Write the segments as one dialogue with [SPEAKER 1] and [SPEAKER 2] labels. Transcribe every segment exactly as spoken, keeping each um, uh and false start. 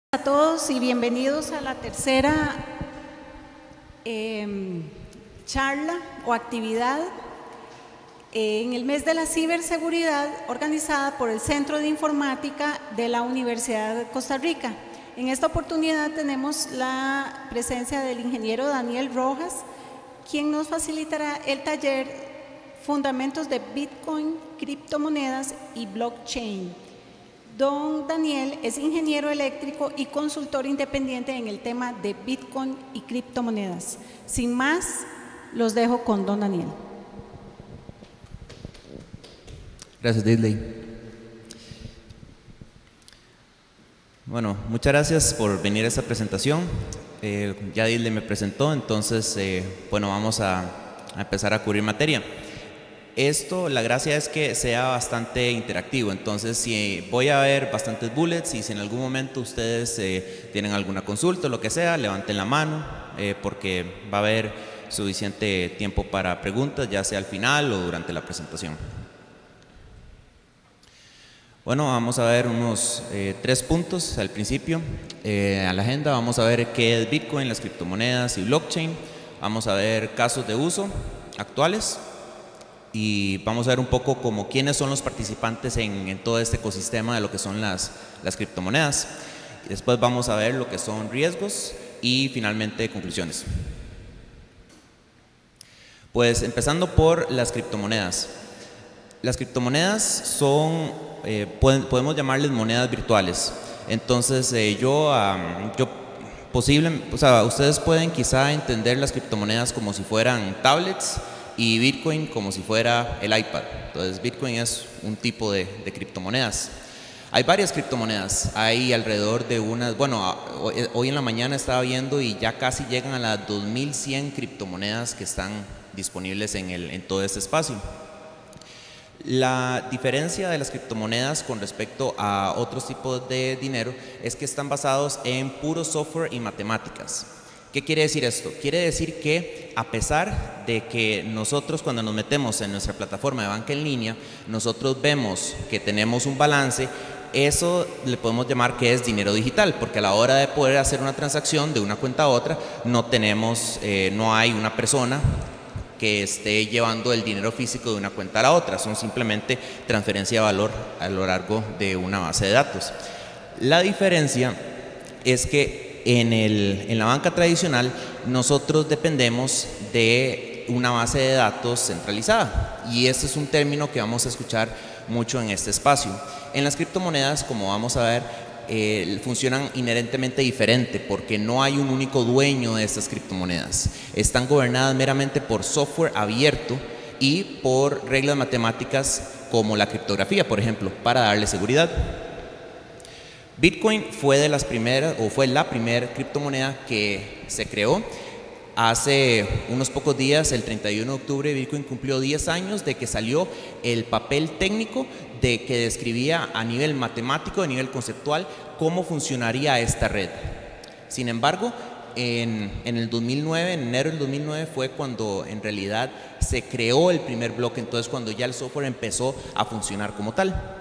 [SPEAKER 1] A todos y bienvenidos a la tercera eh, charla o actividad eh, en el mes de la ciberseguridad organizada por el Centro de Informática de la Universidad de Costa Rica. En esta oportunidad tenemos la presencia del ingeniero Daniel Rojas, quien nos facilitará el taller Fundamentos de Bitcoin, Criptomonedas y Blockchain. Don Daniel es ingeniero eléctrico y consultor independiente en el tema de Bitcoin y criptomonedas. Sin más, los dejo con don Daniel.
[SPEAKER 2] Gracias, Disley. Bueno, muchas gracias por venir a esta presentación. Eh, ya Disley me presentó, entonces, eh, bueno, vamos a, a empezar a cubrir materia. Esto, la gracia es que sea bastante interactivo, entonces si voy a ver bastantes bullets y si en algún momento ustedes eh, tienen alguna consulta o lo que sea, levanten la mano eh, porque va a haber suficiente tiempo para preguntas, ya sea al final o durante la presentación. Bueno, vamos a ver unos eh, tres puntos al principio. Eh, a la agenda vamos a ver qué es Bitcoin, las criptomonedas y blockchain. Vamos a ver casos de uso actuales. Y vamos a ver un poco como quiénes son los participantes en, en todo este ecosistema de lo que son las, las criptomonedas. Y después vamos a ver lo que son riesgos y finalmente conclusiones. Pues empezando por las criptomonedas. Las criptomonedas son, eh, pueden, podemos llamarles monedas virtuales. Entonces eh, yo, um, yo posible, o sea, ustedes pueden quizá entender las criptomonedas como si fueran tablets y Bitcoin como si fuera el iPad. Entonces Bitcoin es un tipo de, de criptomonedas. Hay varias criptomonedas, hay alrededor de unas, bueno, hoy en la mañana estaba viendo y ya casi llegan a las dos mil cien criptomonedas que están disponibles en, el, en todo este espacio. La diferencia de las criptomonedas con respecto a otros tipos de dinero es que están basados en puro software y matemáticas. ¿Qué quiere decir esto? Quiere decir que a pesar de que nosotros cuando nos metemos en nuestra plataforma de banca en línea, nosotros vemos que tenemos un balance, eso le podemos llamar que es dinero digital, porque a la hora de poder hacer una transacción de una cuenta a otra, no tenemos, eh, no hay una persona que esté llevando el dinero físico de una cuenta a la otra, son simplemente transferencia de valor a lo largo de una base de datos. La diferencia es que En, el, en la banca tradicional nosotros dependemos de una base de datos centralizada y este es un término que vamos a escuchar mucho en este espacio. En las criptomonedas, como vamos a ver, eh, funcionan inherentemente diferente porque no hay un único dueño de estas criptomonedas. Están gobernadas meramente por software abierto y por reglas matemáticas como la criptografía, por ejemplo, para darle seguridad. Bitcoin fue de las primeras o fue la primera criptomoneda que se creó hace unos pocos días. El treinta y uno de octubre Bitcoin cumplió diez años de que salió el papel técnico de que describía a nivel matemático, a nivel conceptual, cómo funcionaría esta red. Sin embargo, en, en el dos mil nueve, en enero del dos mil nueve fue cuando en realidad se creó el primer bloque, entonces cuando ya el software empezó a funcionar como tal.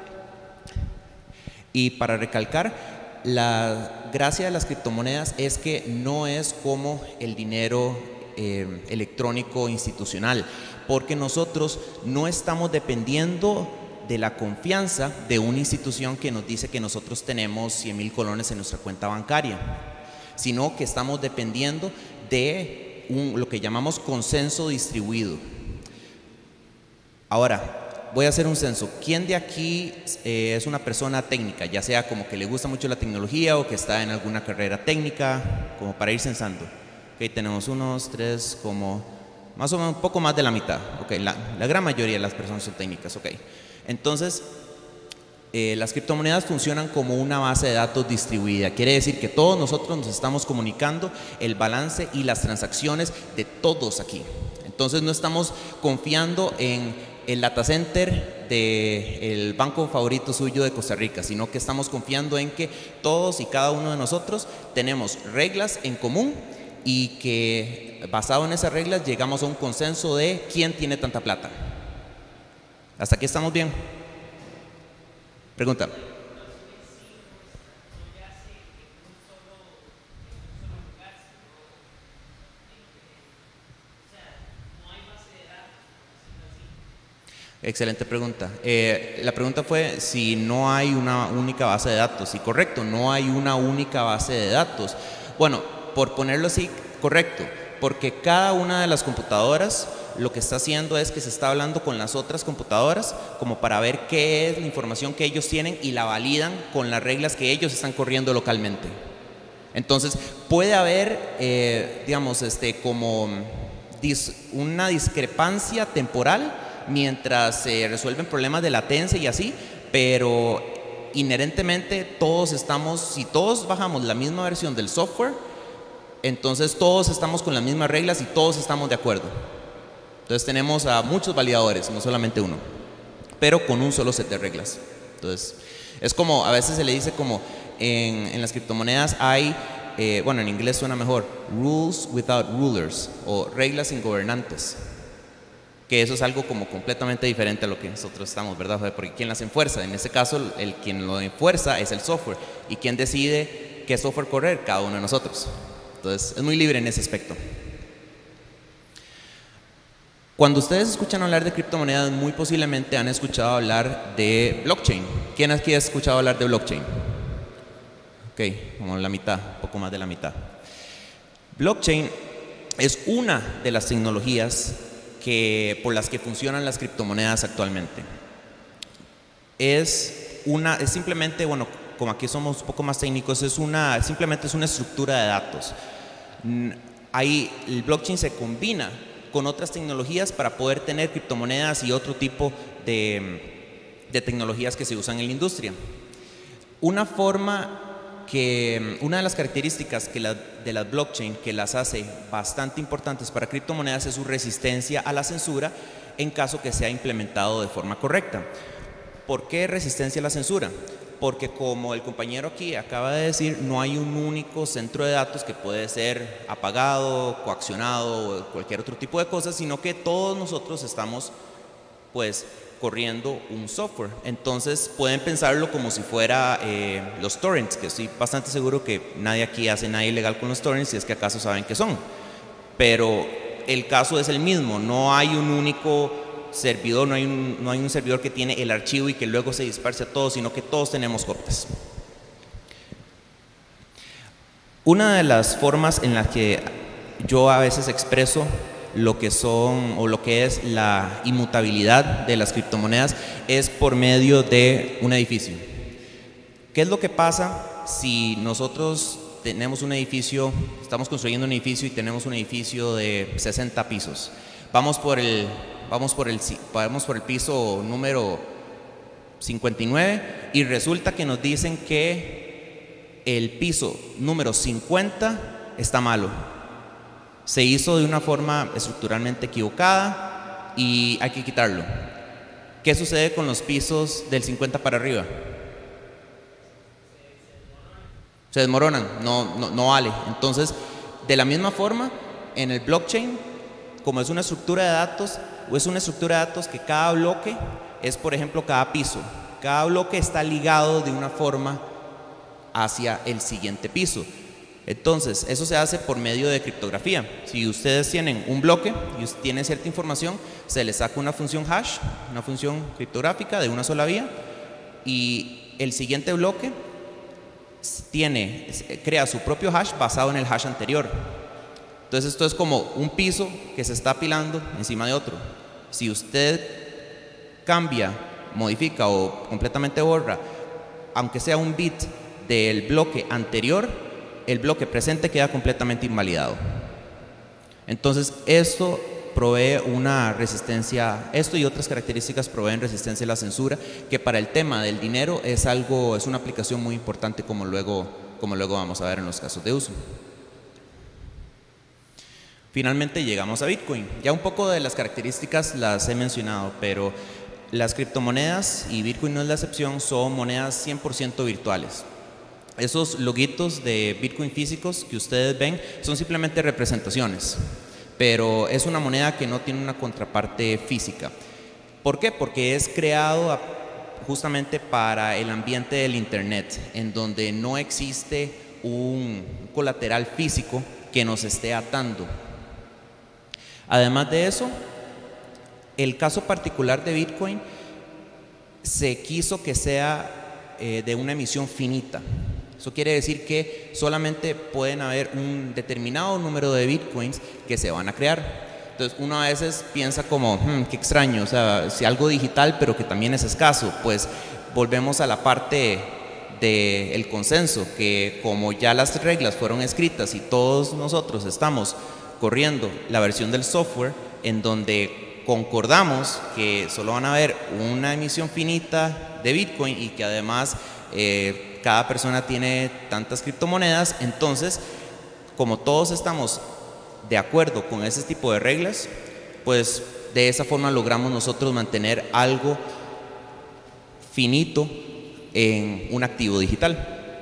[SPEAKER 2] Y para recalcar, la gracia de las criptomonedas es que no es como el dinero eh, electrónico institucional, porque nosotros no estamos dependiendo de la confianza de una institución que nos dice que nosotros tenemos cien mil colones en nuestra cuenta bancaria, sino que estamos dependiendo de un, lo que llamamos consenso distribuido. Ahora, voy a hacer un censo. ¿Quién de aquí eh, es una persona técnica? Ya sea como que le gusta mucho la tecnología o que está en alguna carrera técnica, como para ir censando. Ok, tenemos unos, tres, como más o menos un poco más de la mitad. Ok, la, la gran mayoría de las personas son técnicas. Ok, entonces eh, las criptomonedas funcionan como una base de datos distribuida. Quiere decir que todos nosotros nos estamos comunicando el balance y las transacciones de todos aquí. Entonces no estamos confiando en el data center del banco favorito suyo de Costa Rica, sino que estamos confiando en que todos y cada uno de nosotros tenemos reglas en común y que basado en esas reglas llegamos a un consenso de quién tiene tanta plata. ¿Hasta aquí estamos bien? Pregunta. Excelente pregunta. Eh, la pregunta fue si no hay una única base de datos. Y correcto, no hay una única base de datos. Bueno, por ponerlo así, correcto, porque cada una de las computadoras lo que está haciendo es que se está hablando con las otras computadoras como para ver qué es la información que ellos tienen y la validan con las reglas que ellos están corriendo localmente. Entonces, puede haber, eh, digamos, este, como dis, una discrepancia temporal mientras se resuelven problemas de latencia y así, pero inherentemente todos estamos, si todos bajamos la misma versión del software, entonces todos estamos con las mismas reglas y todos estamos de acuerdo. Entonces tenemos a muchos validadores, no solamente uno, pero con un solo set de reglas. Entonces es como, a veces se le dice como en, en las criptomonedas hay, eh, bueno, en inglés suena mejor, rules without rulers, o reglas sin gobernantes. Que eso es algo como completamente diferente a lo que nosotros estamos, ¿verdad? Porque ¿quién las enfuerza? En este caso, el quien lo enfuerza es el software. ¿Y quién decide qué software correr? Cada uno de nosotros. Entonces, es muy libre en ese aspecto. Cuando ustedes escuchan hablar de criptomonedas, muy posiblemente han escuchado hablar de blockchain. ¿Quién aquí ha escuchado hablar de blockchain? Ok, como la mitad, un poco más de la mitad. Blockchain es una de las tecnologías que, por las que funcionan las criptomonedas actualmente. Es, una, es simplemente, bueno, como aquí somos un poco más técnicos, es una, simplemente es una estructura de datos. Ahí el blockchain se combina con otras tecnologías para poder tener criptomonedas y otro tipo de, de tecnologías que se usan en la industria. Una forma que, una de las características que la, de las blockchain que las hace bastante importantes para criptomonedas es su resistencia a la censura en caso que sea implementado de forma correcta. ¿Por qué resistencia a la censura? Porque como el compañero aquí acaba de decir, no hay un único centro de datos que puede ser apagado, coaccionado o cualquier otro tipo de cosas, sino que todos nosotros estamos pues corriendo un software. Entonces pueden pensarlo como si fuera eh, los torrents, que estoy bastante seguro que nadie aquí hace nada ilegal con los torrents, si es que acaso saben qué son. Pero el caso es el mismo, no hay un único servidor, no hay un, no hay un servidor que tiene el archivo y que luego se disperse a todos, sino que todos tenemos copias. Una de las formas en las que yo a veces expreso lo que son o lo que es la inmutabilidad de las criptomonedas es por medio de un edificio. ¿Qué es lo que pasa si nosotros tenemos un edificio, estamos construyendo un edificio y tenemos un edificio de sesenta pisos? Vamos por el Vamos por, el, vamos por el piso número cincuenta y nueve y resulta que nos dicen que el piso número cincuenta está malo. Se hizo de una forma estructuralmente equivocada y hay que quitarlo. ¿Qué sucede con los pisos del cincuenta para arriba? Se desmoronan, no, no, no vale. Entonces, de la misma forma, en el blockchain, como es una estructura de datos, o es una estructura de datos que cada bloque es, por ejemplo, cada piso. Cada bloque está ligado de una forma hacia el siguiente piso. Entonces, eso se hace por medio de criptografía. Si ustedes tienen un bloque y tienen cierta información, se les saca una función hash, una función criptográfica de una sola vía, y el siguiente bloque tiene, crea su propio hash basado en el hash anterior. Entonces esto es como un piso que se está apilando encima de otro. Si usted cambia, modifica o completamente borra, aunque sea un bit del bloque anterior, el bloque presente queda completamente invalidado. Entonces esto provee una resistencia, esto y otras características proveen resistencia a la censura, que para el tema del dinero es algo, es una aplicación muy importante, como luego, como luego vamos a ver en los casos de uso. Finalmente llegamos a Bitcoin. Ya un poco de las características las he mencionado, pero las criptomonedas, y Bitcoin no es la excepción, son monedas cien por ciento virtuales. Esos loguitos de Bitcoin físicos que ustedes ven son simplemente representaciones, pero es una moneda que no tiene una contraparte física. ¿Por qué? Porque es creado a, justamente para el ambiente del Internet, en donde no existe un colateral físico que nos esté atando. Además de eso, El caso particular de Bitcoin se quiso que sea eh, de una emisión finita. Eso quiere decir que solamente pueden haber un determinado número de Bitcoins que se van a crear. Entonces uno a veces piensa como, hmm, qué extraño, o sea, si algo digital pero que también es escaso, pues volvemos a la parte del consenso, que como ya las reglas fueron escritas y todos nosotros estamos corriendo la versión del software en donde concordamos que solo van a haber una emisión finita de Bitcoin y que además eh, cada persona tiene tantas criptomonedas, entonces como todos estamos de acuerdo con ese tipo de reglas, pues de esa forma logramos nosotros mantener algo finito en un activo digital.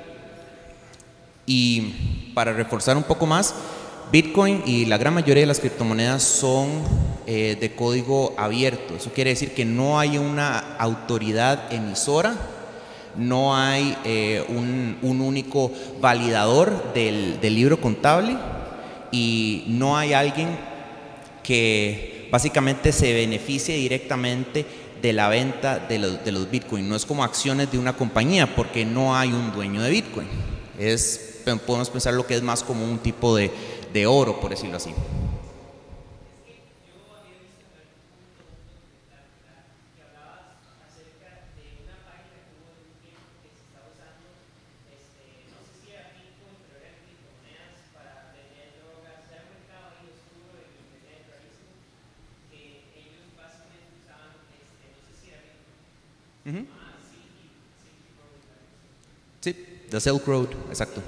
[SPEAKER 2] Y para reforzar un poco más, Bitcoin y la gran mayoría de las criptomonedas son eh, de código abierto. Eso quiere decir que no hay una autoridad emisora, no hay eh, un, un único validador del, del libro contable, y no hay alguien que básicamente se beneficie directamente de la venta de los, de los Bitcoin. No es como acciones de una compañía, porque no hay un dueño de Bitcoin. Es, podemos pensar lo que es más como un tipo de, de oro, por decirlo así. Uh-huh. Sí, The Silk Road, exacto.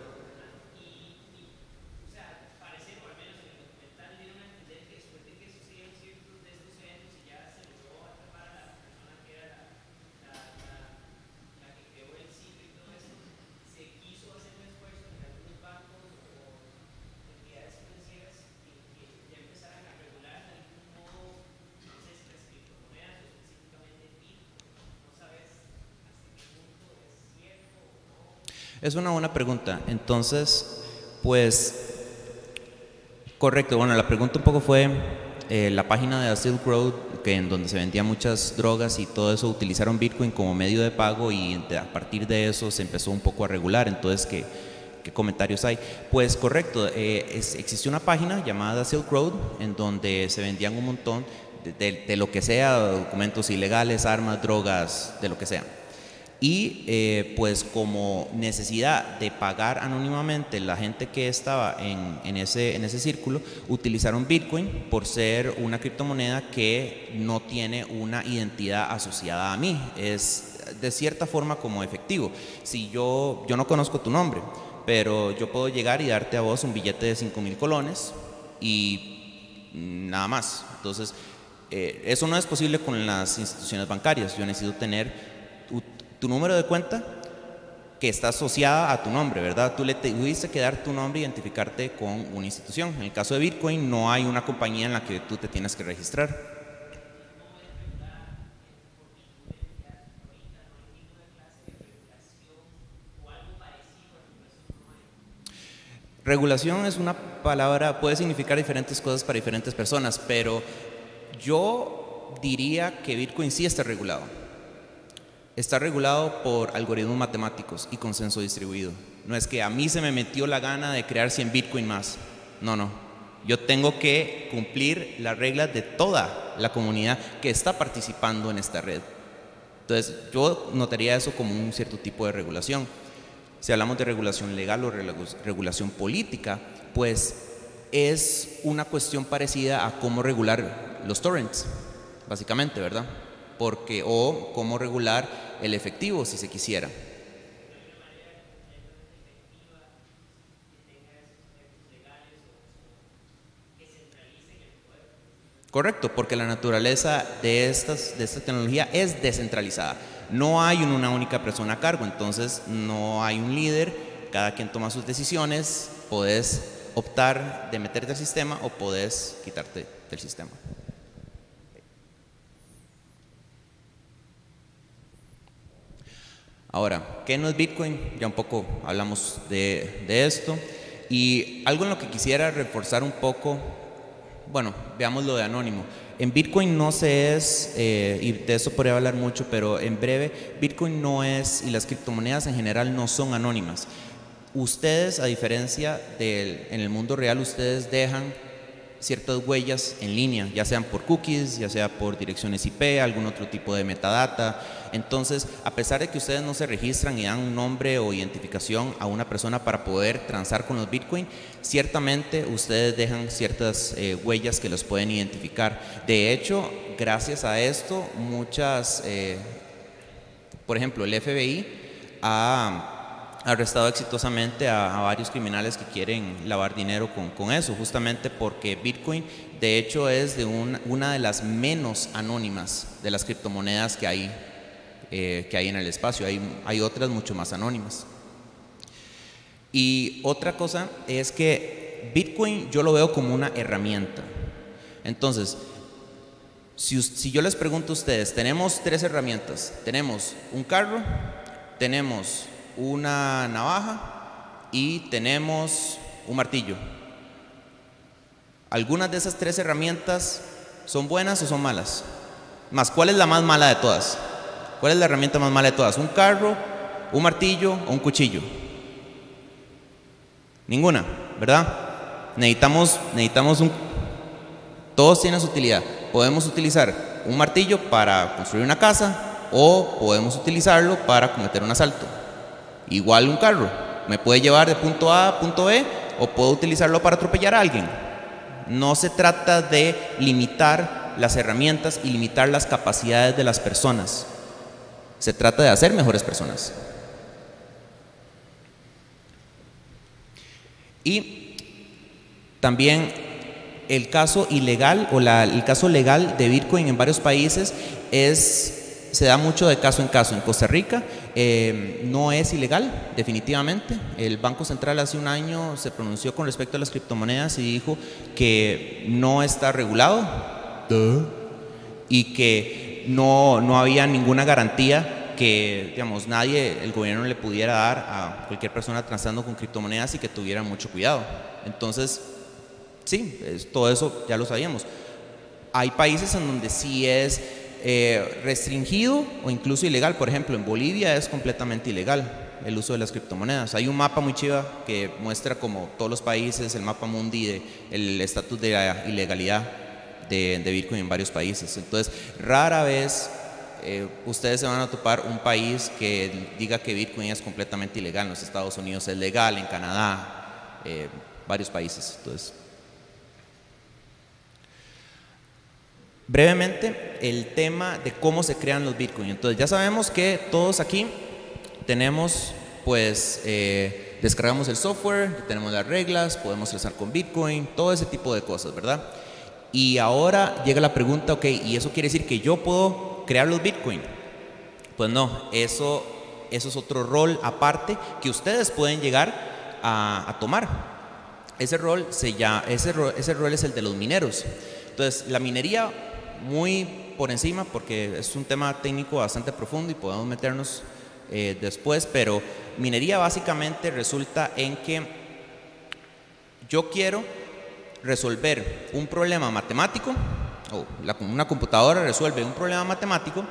[SPEAKER 2] Es una buena pregunta. Entonces, pues, correcto. Bueno, la pregunta un poco fue eh, la página de Silk Road, que en donde se vendían muchas drogas y todo eso, utilizaron Bitcoin como medio de pago, y de, a partir de eso se empezó un poco a regular. Entonces, ¿qué, qué comentarios hay? Pues correcto, eh, es, existió una página llamada Silk Road en donde se vendían un montón de, de, de lo que sea, documentos ilegales, armas, drogas, de lo que sea. Y eh, pues como necesidad de pagar anónimamente la gente que estaba en, en, ese, en ese círculo, utilizaron Bitcoin por ser una criptomoneda que no tiene una identidad asociada a mí. Es de cierta forma como efectivo. Si yo, yo no conozco tu nombre, pero yo puedo llegar y darte a vos un billete de cinco mil colones y nada más. Entonces, eh, eso no es posible con las instituciones bancarias. Yo necesito tener tu número de cuenta que está asociada a tu nombre, ¿verdad? Tú le tuviste que dar tu nombre e identificarte con una institución. En el caso de Bitcoin no hay una compañía en la que tú te tienes que registrar. Regulación es una palabra, puede significar diferentes cosas para diferentes personas, pero yo diría que Bitcoin sí está regulado. Está regulado por algoritmos matemáticos y consenso distribuido. No es que a mí se me metió la gana de crear cien Bitcoin más. No, no. Yo tengo que cumplir las reglas de toda la comunidad que está participando en esta red. Entonces, yo notaría eso como un cierto tipo de regulación. Si hablamos de regulación legal o regulación política, pues es una cuestión parecida a cómo regular los torrents, básicamente, ¿verdad? Porque, o cómo regular el efectivo, si se quisiera. Correcto, porque la naturaleza de, estas, de esta tecnología es descentralizada. No hay una única persona a cargo, entonces no hay un líder, cada quien toma sus decisiones, podés optar de meterte al sistema o podés quitarte del sistema. Ahora, ¿qué no es Bitcoin? Ya un poco hablamos de, de esto. Y algo en lo que quisiera reforzar un poco bueno, veamos lo de anónimo. En Bitcoin no se es, eh, y de eso podría hablar mucho, pero en breve, Bitcoin no es, y las criptomonedas en general no son anónimas. Ustedes, a diferencia del, en el mundo real, ustedes dejan ciertas huellas en línea, ya sean por cookies, ya sea por direcciones I P, algún otro tipo de metadata. Entonces, a pesar de que ustedes no se registran y dan un nombre o identificación a una persona para poder transar con los Bitcoin, ciertamente ustedes dejan ciertas eh, huellas que los pueden identificar. De hecho, gracias a esto, muchas, eh, por ejemplo, el F B I ha arrestado exitosamente a, a varios criminales que quieren lavar dinero con, con eso, justamente porque Bitcoin de hecho es de un, una de las menos anónimas de las criptomonedas que hay, eh, que hay en el espacio. Hay, hay otras mucho más anónimas. Y otra cosa es que Bitcoin yo lo veo como una herramienta. Entonces, si, si yo les pregunto a ustedes, tenemos tres herramientas. Tenemos un carro, tenemos una navaja y tenemos un martillo. ¿Algunas de esas tres herramientas son buenas o son malas? Más, ¿cuál es la más mala de todas? ¿Cuál es la herramienta más mala de todas? ¿Un carro, un martillo o un cuchillo? Ninguna, ¿verdad? Necesitamos, necesitamos un... Todos tienen su utilidad. Podemos utilizar un martillo para construir una casa o podemos utilizarlo para cometer un asalto. Igual un carro, me puede llevar de punto A a punto B o puedo utilizarlo para atropellar a alguien. No se trata de limitar las herramientas y limitar las capacidades de las personas. Se trata de hacer mejores personas. Y también el caso ilegal o la, el caso legal de Bitcoin en varios países es... se da mucho de caso en caso. En Costa Rica eh, no es ilegal, definitivamente. El Banco Central hace un año se pronunció con respecto a las criptomonedas y dijo que no está regulado ¿De? y que no, no había ninguna garantía que, digamos, nadie, el gobierno le pudiera dar a cualquier persona transando con criptomonedas y que tuviera mucho cuidado. Entonces, sí, es, todo eso ya lo sabíamos. Hay países en donde sí es Eh, restringido o incluso ilegal. Por ejemplo, en Bolivia es completamente ilegal el uso de las criptomonedas. Hay un mapa muy chiva que muestra como todos los países, el mapa mundi de el estatus de la ilegalidad de, de Bitcoin en varios países. Entonces, rara vez eh, ustedes se van a topar un país que diga que Bitcoin es completamente ilegal. En los Estados Unidos es legal, en Canadá, eh, varios países. Entonces, brevemente, el tema de cómo se crean los Bitcoin. Entonces, ya sabemos que todos aquí tenemos, pues, eh, descargamos el software, tenemos las reglas, podemos transar con Bitcoin, todo ese tipo de cosas, ¿verdad? Y ahora llega la pregunta, ok, ¿y eso quiere decir que yo puedo crear los Bitcoin? Pues no, eso, eso es otro rol aparte que ustedes pueden llegar a, a tomar. Ese rol, se llama, ese, rol, ese rol es el de los mineros. Entonces, la minería, muy por encima, porque es un tema técnico bastante profundo y podemos meternos eh, después, pero minería básicamente resulta en que yo quiero resolver un problema matemático, o la, una computadora resuelve un problema matemático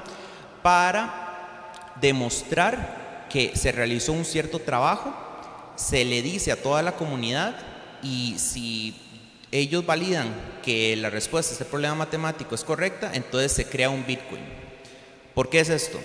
[SPEAKER 2] para demostrar que se realizó un cierto trabajo, se le dice a toda la comunidad y si ellos validan que la respuesta a este problema matemático es correcta, entonces se crea un Bitcoin. ¿Por qué es esto?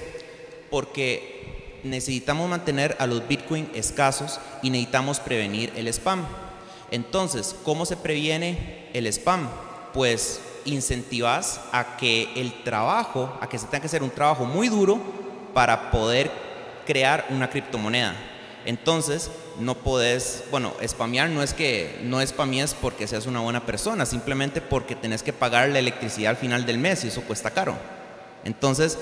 [SPEAKER 2] Porque necesitamos mantener a los Bitcoin escasos y necesitamos prevenir el spam. Entonces, ¿cómo se previene el spam? Pues incentivas a que el trabajo, a que se tenga que hacer un trabajo muy duro para poder crear una criptomoneda. Entonces, no podés, bueno, spamear no es que no spamees porque seas una buena persona, simplemente porque tenés que pagar la electricidad al final del mes y eso cuesta caro. Entonces,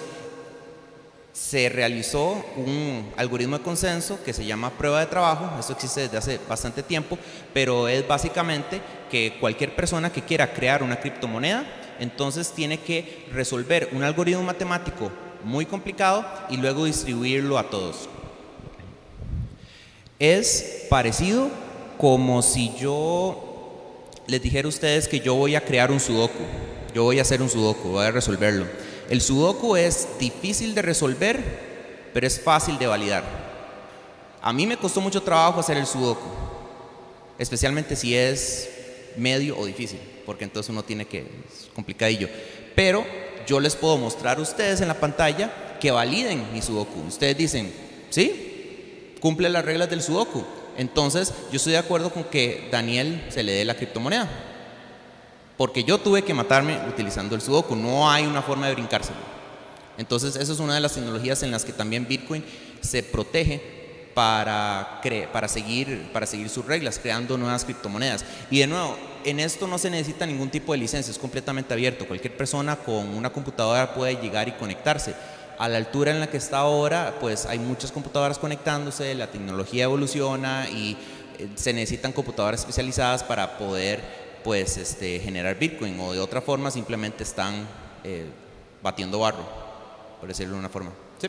[SPEAKER 2] se realizó un algoritmo de consenso que se llama prueba de trabajo. Esto existe desde hace bastante tiempo, pero es básicamente que cualquier persona que quiera crear una criptomoneda, entonces tiene que resolver un algoritmo matemático muy complicado y luego distribuirlo a todos. Es parecido como si yo les dijera a ustedes que yo voy a crear un sudoku, yo voy a hacer un sudoku, voy a resolverlo. El sudoku es difícil de resolver, pero es fácil de validar. A mí me costó mucho trabajo hacer el sudoku, especialmente si es medio o difícil, porque entonces uno tiene que, es complicadillo. Pero yo les puedo mostrar a ustedes en la pantalla que validen mi sudoku. Ustedes dicen, ¿sí? Cumple las reglas del sudoku. Entonces yo estoy de acuerdo con que Daniel se le dé la criptomoneda, porque yo tuve que matarme utilizando el sudoku. No hay una forma de brincárselo. Entonces esa es una de las tecnologías en las que también Bitcoin se protege para, para, seguir, para seguir sus reglas, creando nuevas criptomonedas. Y de nuevo, en esto no se necesita ningún tipo de licencia, es completamente abierto. Cualquier persona con una computadora puede llegar y conectarse. A la altura en la que está ahora, pues hay muchas computadoras conectándose, la tecnología evoluciona y se necesitan computadoras especializadas para poder pues, este, generar Bitcoin, o de otra forma simplemente están eh, batiendo barro, por decirlo de una forma. ¿Sí?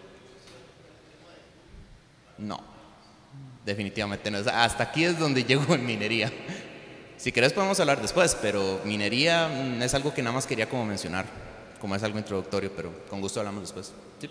[SPEAKER 2] No, definitivamente no. Hasta aquí es donde llego en minería. Si querés podemos hablar después, pero minería es algo que nada más quería como mencionar, como es algo introductorio, pero con gusto hablamos después. ¿Sí?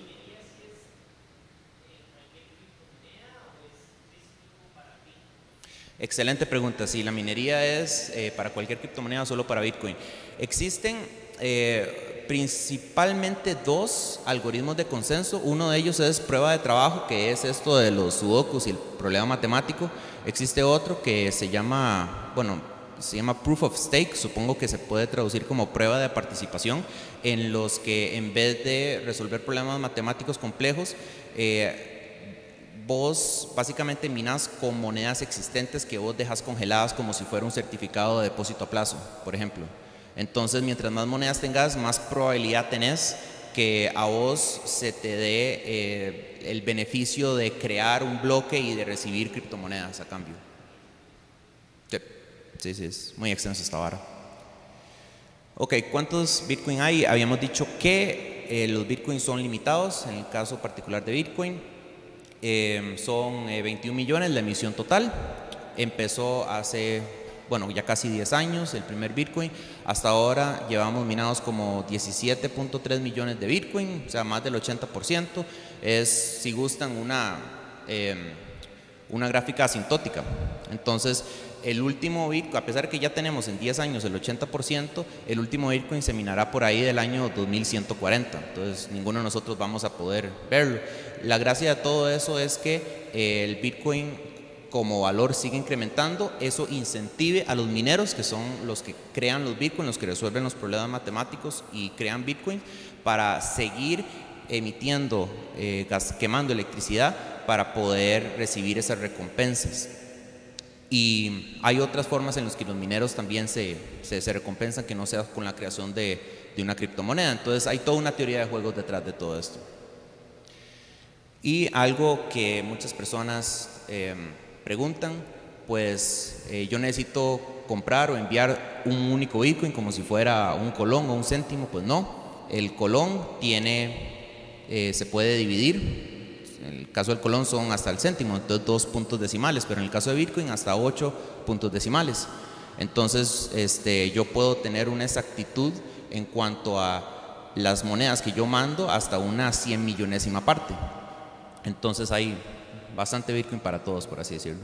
[SPEAKER 2] Excelente pregunta. Si la minería es eh, para cualquier criptomoneda o solo para Bitcoin. Existen eh, principalmente dos algoritmos de consenso. Uno de ellos es prueba de trabajo, que es esto de los sudokus y el problema matemático. Existe otro que se llama, bueno, se llama Proof of Stake, supongo que se puede traducir como prueba de participación, en los que en vez de resolver problemas matemáticos complejos, eh, vos básicamente minas con monedas existentes que vos dejas congeladas como si fuera un certificado de depósito a plazo, por ejemplo. Entonces, mientras más monedas tengas, más probabilidad tenés que a vos se te dé eh, el beneficio de crear un bloque y de recibir criptomonedas a cambio. Sí, sí, sí, es muy extenso esta vara. Ok, ¿cuántos Bitcoin hay? Habíamos dicho que eh, los Bitcoins son limitados, en el caso particular de Bitcoin. Eh, son eh, veintiún millones la emisión total. Empezó hace, bueno, ya casi diez años el primer Bitcoin. Hasta ahora llevamos minados como diecisiete punto tres millones de Bitcoin, o sea, más del ochenta por ciento. Es, si gustan, una, eh, una gráfica asintótica. Entonces, el último Bitcoin, a pesar de que ya tenemos en diez años el ochenta por ciento, el último Bitcoin se minará por ahí del año dos mil ciento cuarenta. Entonces, ninguno de nosotros vamos a poder verlo. La gracia de todo eso es que eh, el Bitcoin como valor sigue incrementando. Eso incentive a los mineros, que son los que crean los Bitcoin, los que resuelven los problemas matemáticos y crean Bitcoin, para seguir emitiendo, eh, gas, quemando electricidad para poder recibir esas recompensas. Y hay otras formas en las que los mineros también se, se, se recompensan, que no sea con la creación de, de una criptomoneda. Entonces hay toda una teoría de juegos detrás de todo esto. Y algo que muchas personas eh, preguntan, pues eh, yo necesito comprar o enviar un único Bitcoin como si fuera un colón o un céntimo. Pues no, el colón tiene, eh, se puede dividir. En el caso del colón son hasta el céntimo, entonces dos puntos decimales, pero en el caso de Bitcoin hasta ocho puntos decimales. Entonces este, yo puedo tener una exactitud en cuanto a las monedas que yo mando hasta una cien millonésima parte. Entonces hay bastante Bitcoin para todos, por así decirlo.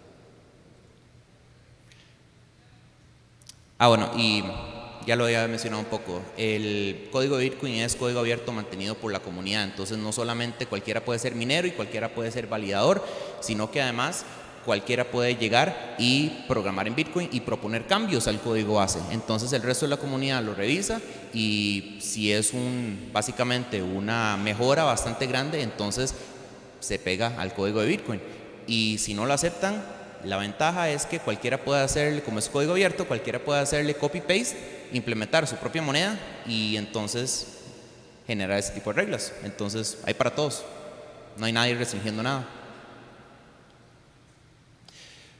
[SPEAKER 2] Ah, bueno, y ya lo había mencionado un poco, el código de Bitcoin es código abierto mantenido por la comunidad. Entonces no solamente cualquiera puede ser minero y cualquiera puede ser validador, sino que además cualquiera puede llegar y programar en Bitcoin y proponer cambios al código base. Entonces el resto de la comunidad lo revisa, y si es un, básicamente una mejora bastante grande, entonces se pega al código de Bitcoin. Y si no lo aceptan, la ventaja es que cualquiera puede hacerle, como es código abierto, cualquiera puede hacerle copy-paste, implementar su propia moneda y entonces generar ese tipo de reglas. Entonces hay para todos, no hay nadie restringiendo nada.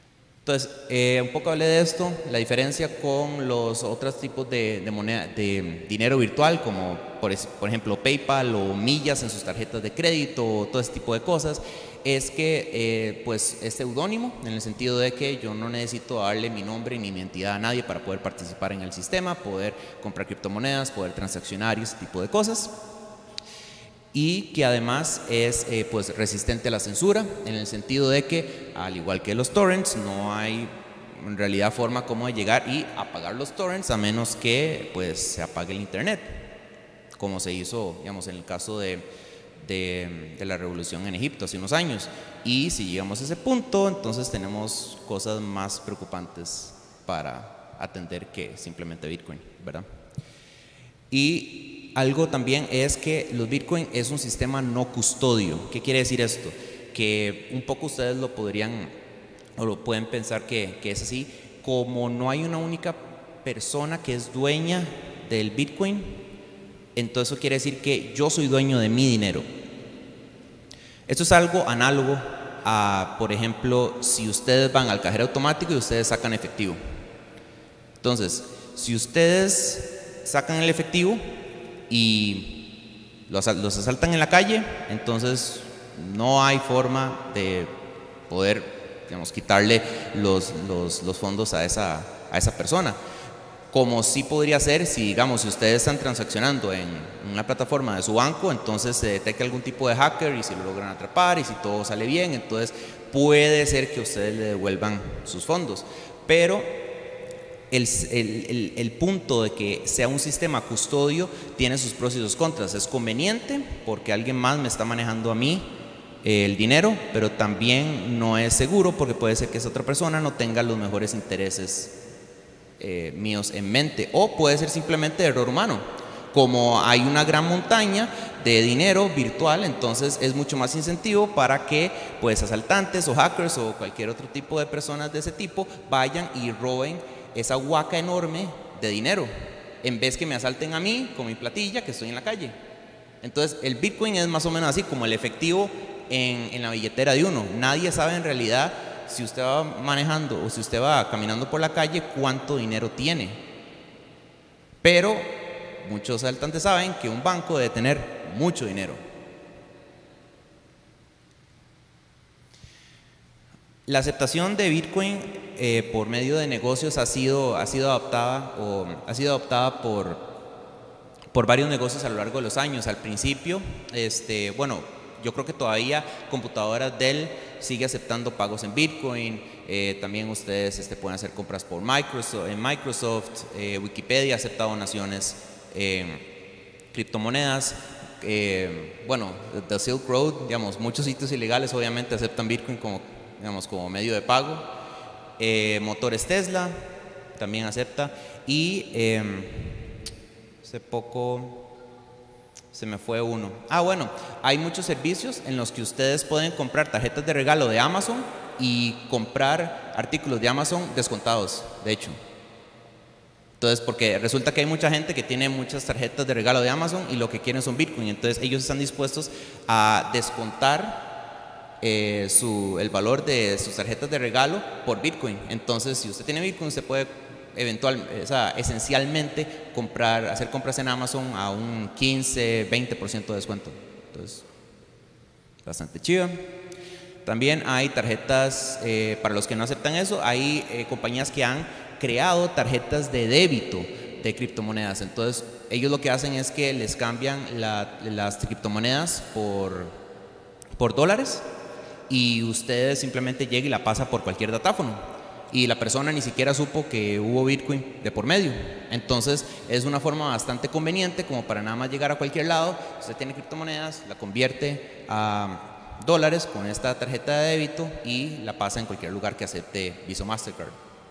[SPEAKER 2] Entonces, eh, un poco hablé de esto, la diferencia con los otros tipos de, de moneda, de dinero virtual, como por, por ejemplo PayPal o millas en sus tarjetas de crédito, o todo ese tipo de cosas, es que eh, pues es seudónimo, en el sentido de que yo no necesito darle mi nombre ni mi identidad a nadie para poder participar en el sistema, poder comprar criptomonedas, poder transaccionar y ese tipo de cosas. Y que además es eh, pues resistente a la censura, en el sentido de que, al igual que los torrents, no hay en realidad forma como de llegar y apagar los torrents a menos que pues se apague el internet, como se hizo, digamos, en el caso de, de, de la revolución en Egipto hace unos años. Y si llegamos a ese punto, entonces tenemos cosas más preocupantes para atender que simplemente Bitcoin, ¿verdad? Y algo también es que los Bitcoin es un sistema no custodio. ¿Qué quiere decir esto? Que un poco ustedes lo podrían o lo pueden pensar que, que es así. Como no hay una única persona que es dueña del Bitcoin, entonces eso quiere decir que yo soy dueño de mi dinero. Esto es algo análogo a, por ejemplo, si ustedes van al cajero automático y ustedes sacan efectivo. Entonces, si ustedes sacan el efectivo y los, los asaltan en la calle, entonces no hay forma de poder, digamos, quitarle los, los, los fondos a esa, a esa persona. Como sí podría ser si, digamos, si ustedes están transaccionando en una plataforma de su banco, entonces se detecta algún tipo de hacker y si lo logran atrapar y si todo sale bien, entonces puede ser que ustedes le devuelvan sus fondos. Pero El, el, el, el punto de que sea un sistema custodio tiene sus pros y sus contras. Es conveniente porque alguien más me está manejando a mí eh, el dinero, pero también no es seguro porque puede ser que esa otra persona no tenga los mejores intereses eh, míos en mente, o puede ser simplemente error humano. Como hay una gran montaña de dinero virtual, entonces es mucho más incentivo para que pues asaltantes o hackers o cualquier otro tipo de personas de ese tipo vayan y roben esa huaca enorme de dinero, en vez que me asalten a mí con mi platilla que estoy en la calle. Entonces el Bitcoin es más o menos así como el efectivo en, en la billetera de uno. Nadie sabe en realidad, si usted va manejando o si usted va caminando por la calle, cuánto dinero tiene. Pero muchos asaltantes saben que un banco debe tener mucho dinero. La aceptación de Bitcoin eh, por medio de negocios ha sido, ha sido adoptada o ha sido adoptada por, por varios negocios a lo largo de los años. Al principio, este, bueno, yo creo que todavía computadoras Dell sigue aceptando pagos en Bitcoin. Eh, también ustedes este, pueden hacer compras por Microsoft, en Microsoft. Eh, Wikipedia ha aceptado donaciones en eh, criptomonedas. Eh, bueno, The Silk Road, digamos, muchos sitios ilegales obviamente aceptan Bitcoin como, digamos, como medio de pago. Eh, motores Tesla también acepta. Y eh, hace poco se me fue uno. Ah, bueno, hay muchos servicios en los que ustedes pueden comprar tarjetas de regalo de Amazon y comprar artículos de Amazon descontados, de hecho. Entonces, porque resulta que hay mucha gente que tiene muchas tarjetas de regalo de Amazon y lo que quieren son Bitcoin. Entonces ellos están dispuestos a descontar eh, su, el valor de sus tarjetas de regalo por Bitcoin. Entonces, si usted tiene Bitcoin, usted puede eventual, o sea, esencialmente comprar, hacer compras en Amazon a un quince, veinte por ciento de descuento. Entonces, bastante chiva. También hay tarjetas, eh, para los que no aceptan eso, hay eh, compañías que han creado tarjetas de débito de criptomonedas. Entonces ellos lo que hacen es que les cambian la, las criptomonedas por, por dólares, y ustedes simplemente llega y la pasa por cualquier datáfono y la persona ni siquiera supo que hubo Bitcoin de por medio. Entonces es una forma bastante conveniente como para nada más llegar a cualquier lado. Usted tiene criptomonedas, la convierte a dólares con esta tarjeta de débito y la pasa en cualquier lugar que acepte Visa o Mastercard.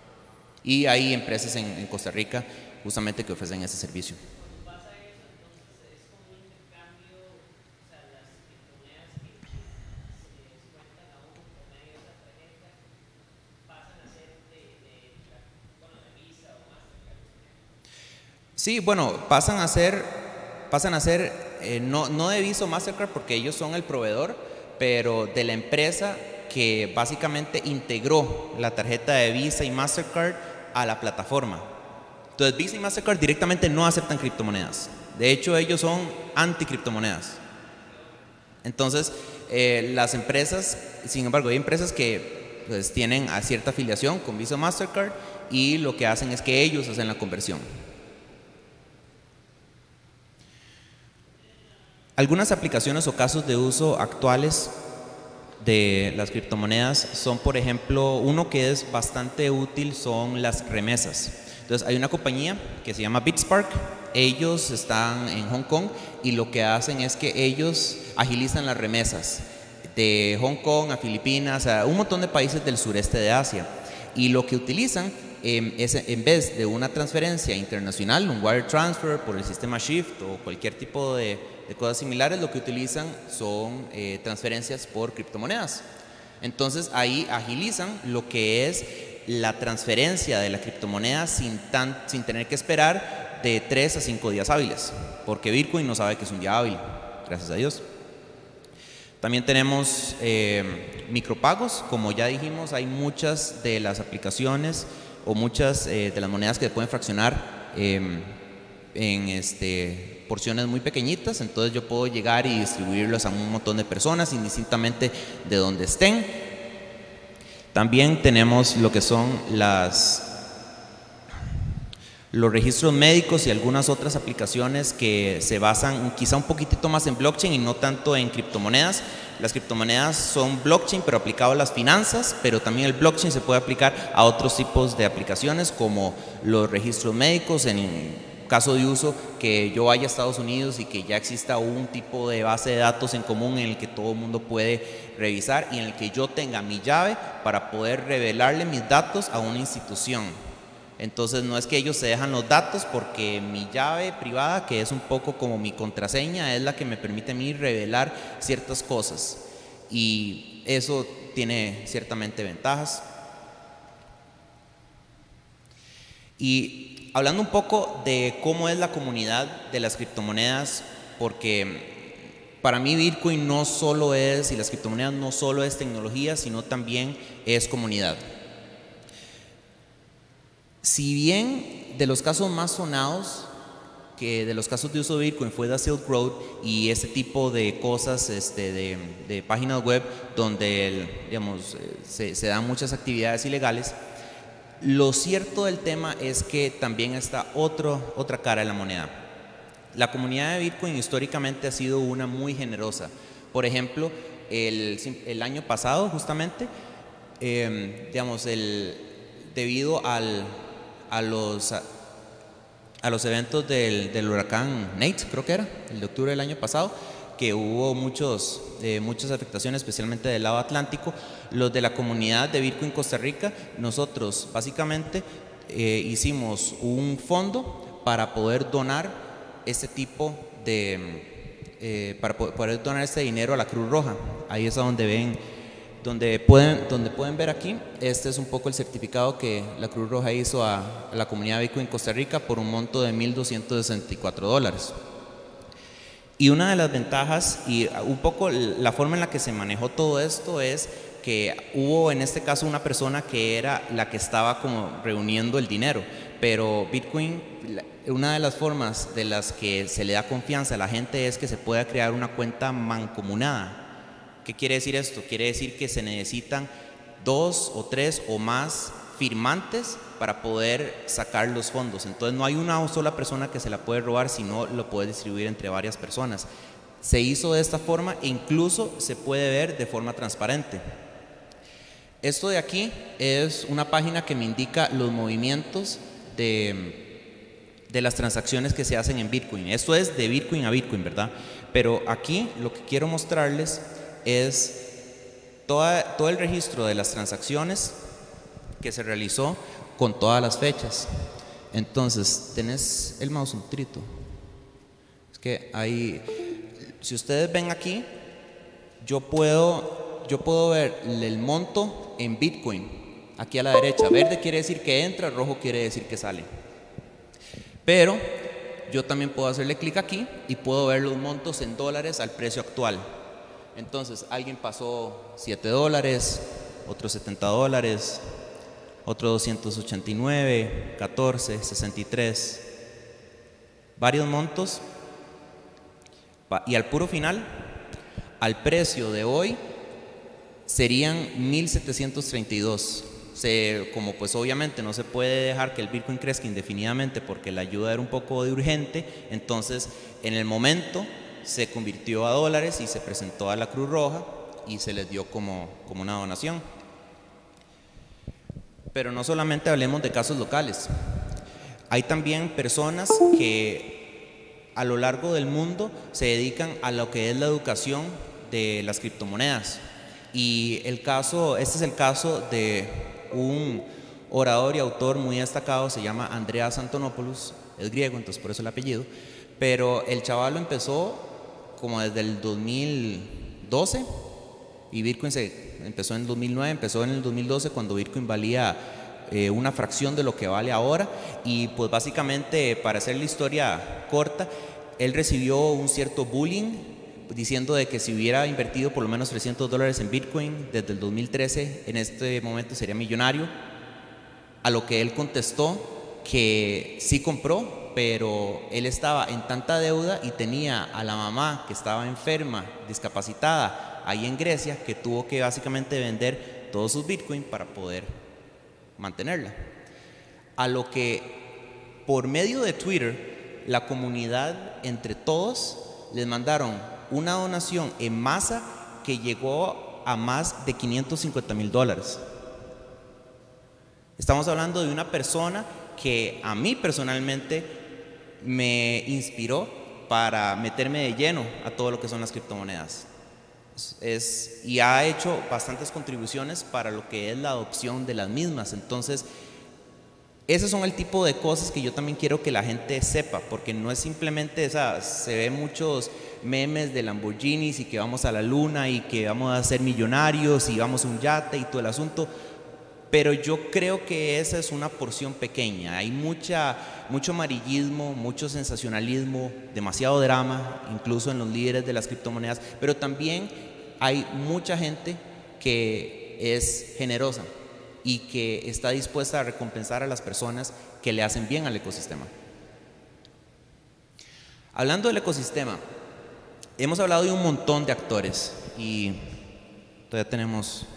[SPEAKER 2] Y hay empresas en, en Costa Rica justamente que ofrecen ese servicio.
[SPEAKER 3] Cuando pasa eso, entonces es como un intercambio, o sea, las criptomonedas que se descuentan a uno por medio de esa tarjeta pasan a ser de, de, bueno, de Visa o Mastercard.
[SPEAKER 2] Sí, bueno, pasan a ser, pasan a ser eh, no, no de Visa o Mastercard porque ellos son el proveedor, pero de la empresa que básicamente integró la tarjeta de Visa y Mastercard a la plataforma. Entonces Visa y Mastercard directamente no aceptan criptomonedas. De hecho, ellos son anti-criptomonedas. Entonces, eh, las empresas, sin embargo, hay empresas que pues, tienen a cierta afiliación con Visa o Mastercard y lo que hacen es que ellos hacen la conversión. Algunas aplicaciones o casos de uso actuales de las criptomonedas son, por ejemplo, uno que es bastante útil son las remesas. Entonces hay una compañía que se llama BitSpark, ellos están en Hong Kong y lo que hacen es que ellos agilizan las remesas de Hong Kong a Filipinas, a un montón de países del sureste de Asia, y lo que utilizan eh, es, en vez de una transferencia internacional, un wire transfer por el sistema SWIFT o cualquier tipo de, de cosas similares, lo que utilizan son eh, transferencias por criptomonedas. Entonces ahí agilizan lo que es la transferencia de la criptomoneda sin, tan, sin tener que esperar de tres a cinco días hábiles, porque Bitcoin no sabe que es un día hábil, gracias a Dios. También tenemos eh, micropagos, como ya dijimos, hay muchas de las aplicaciones o muchas eh, de las monedas que se pueden fraccionar eh, en este, porciones muy pequeñitas, entonces yo puedo llegar y distribuirlos a un montón de personas indistintamente de donde estén. También tenemos lo que son las, los registros médicos y algunas otras aplicaciones que se basan quizá un poquitito más en blockchain y no tanto en criptomonedas. Las criptomonedas son blockchain pero aplicado a las finanzas, pero también el blockchain se puede aplicar a otros tipos de aplicaciones como los registros médicos en caso de uso que yo vaya a Estados Unidos y que ya exista un tipo de base de datos en común en el que todo el mundo puede revisar y en el que yo tenga mi llave para poder revelarle mis datos a una institución. Entonces no es que ellos se dejan los datos porque mi llave privada, que es un poco como mi contraseña, es la que me permite a mí revelar ciertas cosas y eso tiene ciertamente ventajas. Y hablando un poco de cómo es la comunidad de las criptomonedas, porque para mí Bitcoin no solo es, y las criptomonedas no solo es tecnología, sino también es comunidad. Si bien de los casos más sonados, que de los casos de uso de Bitcoin fue la Silk Road y ese tipo de cosas este, de, de páginas web donde el, digamos, se, se dan muchas actividades ilegales, lo cierto del tema es que también está otro, otra cara de la moneda. La comunidad de Bitcoin históricamente ha sido una muy generosa. Por ejemplo, el, el año pasado justamente, eh, digamos, el, debido al, a, los, a, a los eventos del, del huracán Nate, creo que era, el de octubre del año pasado, que hubo muchos, eh, muchas afectaciones, especialmente del lado atlántico, los de la comunidad de Bitcoin Costa Rica, nosotros básicamente eh, hicimos un fondo para poder donar este tipo de, eh, para poder donar este dinero a la Cruz Roja. Ahí es a donde ven, donde pueden, donde pueden ver aquí, este es un poco el certificado que la Cruz Roja hizo a, a la comunidad de Bitcoin Costa Rica por un monto de mil doscientos sesenta y cuatro dólares. Y una de las ventajas y un poco la forma en la que se manejó todo esto es que hubo en este caso una persona que era la que estaba como reuniendo el dinero, pero Bitcoin, una de las formas de las que se le da confianza a la gente es que se pueda crear una cuenta mancomunada. ¿Qué quiere decir esto? Quiere decir que se necesitan dos o tres o más firmantes para poder sacar los fondos. Entonces no hay una sola persona que se la puede robar, sino lo puede distribuir entre varias personas. Se hizo de esta forma e incluso se puede ver de forma transparente. Esto de aquí es una página que me indica los movimientos de, de las transacciones que se hacen en Bitcoin. Esto es de Bitcoin a Bitcoin, ¿verdad? Pero aquí lo que quiero mostrarles es toda, todo el registro de las transacciones que se realizó con todas las fechas. Entonces, tenés el mouse un trito. Es que ahí, si ustedes ven aquí, yo puedo, yo puedo ver el monto en Bitcoin, aquí a la derecha. Verde quiere decir que entra, rojo quiere decir que sale. Pero yo también puedo hacerle clic aquí y puedo ver los montos en dólares al precio actual. Entonces alguien pasó siete dólares, otros setenta dólares, otro doscientos ochenta y nueve, catorce, sesenta y tres, varios montos, y al puro final, al precio de hoy, serían mil setecientos treinta y dos. Se, como pues obviamente no se puede dejar que el Bitcoin crezca indefinidamente porque la ayuda era un poco de urgente, entonces en el momento se convirtió a dólares y se presentó a la Cruz Roja y se les dio como, como una donación. Pero no solamente hablemos de casos locales, hay también personas que a lo largo del mundo se dedican a lo que es la educación de las criptomonedas. Y el caso, este es el caso de un orador y autor muy destacado, se llama Andreas Antonopoulos, es griego, entonces por eso el apellido, pero el chaval lo empezó como desde el dos mil doce y Bitcoin se empezó en el dos mil nueve, empezó en el dos mil doce cuando Bitcoin valía eh, una fracción de lo que vale ahora, y pues básicamente, para hacer la historia corta, él recibió un cierto bullying diciendo de que si hubiera invertido por lo menos trescientos dólares en Bitcoin desde el dos mil trece, en este momento sería millonario. A lo que él contestó que sí compró, pero él estaba en tanta deuda y tenía a la mamá que estaba enferma, discapacitada, ahí en Grecia, que tuvo que básicamente vender todos sus Bitcoin para poder mantenerla. A lo que por medio de Twitter, la comunidad entre todos les mandaron una donación en masa que llegó a más de quinientos cincuenta mil dólares. Estamos hablando de una persona que a mí personalmente me inspiró para meterme de lleno a todo lo que son las criptomonedas. Es, y ha hecho bastantes contribuciones para lo que es la adopción de las mismas. Entonces, esos son el tipo de cosas que yo también quiero que la gente sepa, porque no es simplemente, o sea, se ven muchos memes de Lamborghinis y que vamos a la luna y que vamos a ser millonarios y vamos a un yate y todo el asunto, pero yo creo que esa es una porción pequeña. Hay mucha, mucho amarillismo, mucho sensacionalismo, demasiado drama, incluso en los líderes de las criptomonedas, pero también hay mucha gente que es generosa y que está dispuesta a recompensar a las personas que le hacen bien al ecosistema. Hablando del ecosistema, hemos hablado de un montón de actores y todavía tenemos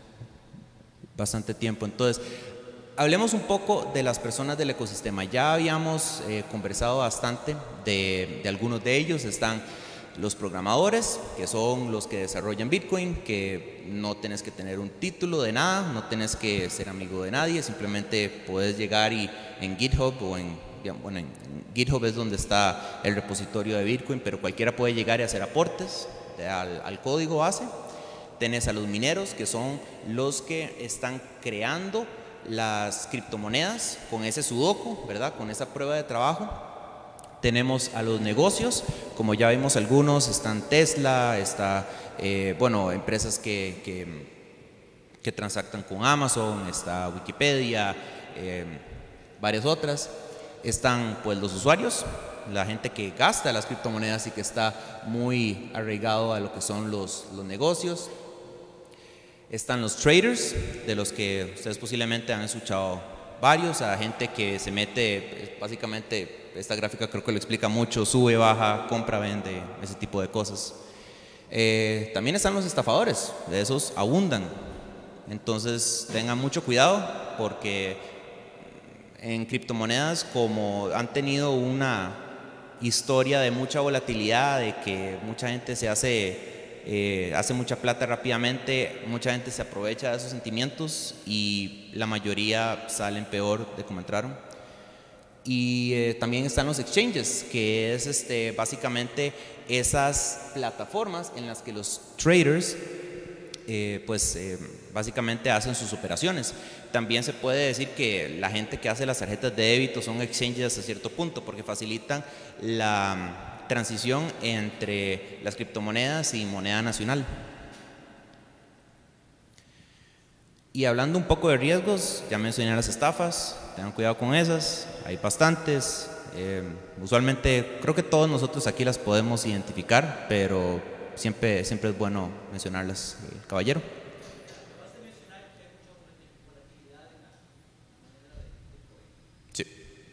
[SPEAKER 2] bastante tiempo, entonces hablemos un poco de las personas del ecosistema. Ya habíamos eh, conversado bastante de, de algunos de ellos. Están los programadores, que son los que desarrollan Bitcoin, que no tienes que tener un título de nada, no tienes que ser amigo de nadie, simplemente puedes llegar y en GitHub o en, bueno, en GitHub es donde está el repositorio de Bitcoin, pero cualquiera puede llegar y hacer aportes de, al, al código base. Tenés a los mineros, que son los que están creando las criptomonedas con ese sudoku, ¿verdad? Con esa prueba de trabajo. Tenemos a los negocios, como ya vimos algunos, están Tesla, está, eh, bueno, empresas que, que, que transactan con Amazon, está Wikipedia, eh, varias otras. Están pues los usuarios, la gente que gasta las criptomonedas y que está muy arraigado a lo que son los, los negocios. Están los traders, de los que ustedes posiblemente han escuchado varios, a gente que se mete, básicamente esta gráfica creo que lo explica mucho, sube, baja, compra, vende, ese tipo de cosas. Eh, también están los estafadores, de esos abundan, entonces tengan mucho cuidado porque en criptomonedas, como han tenido una historia de mucha volatilidad, de que mucha gente se hace Eh, hace mucha plata rápidamente, mucha gente se aprovecha de esos sentimientos y la mayoría salen peor de como entraron. Y eh, también están los exchanges, que es este, básicamente esas plataformas en las que los traders eh, pues eh, básicamente hacen sus operaciones. También se puede decir que la gente que hace las tarjetas de débito son exchanges hasta cierto punto, porque facilitan la transición entre las criptomonedas y moneda nacional. Y hablando un poco de riesgos, ya mencioné las estafas, tengan cuidado con esas, hay bastantes. Eh, usualmente creo que todos nosotros aquí las podemos identificar, pero siempre, siempre es bueno mencionarlas, eh, caballero. Sí.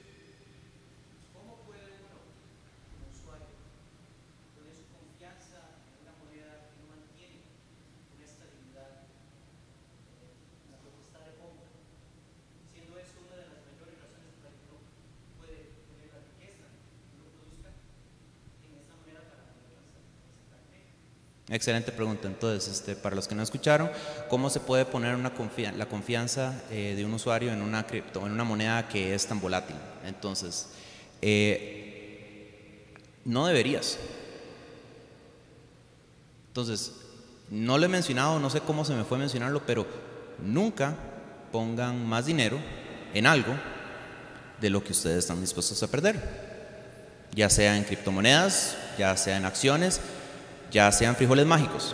[SPEAKER 2] Excelente pregunta. Entonces, este, para los que no escucharon, ¿cómo se puede poner una confi- la confianza eh, de un usuario en una cripto, en una moneda que es tan volátil? Entonces, eh, no deberías. Entonces, no lo he mencionado, no sé cómo se me fue mencionarlo, pero nunca pongan más dinero en algo de lo que ustedes están dispuestos a perder, ya sea en criptomonedas, ya sea en acciones, ya sean frijoles mágicos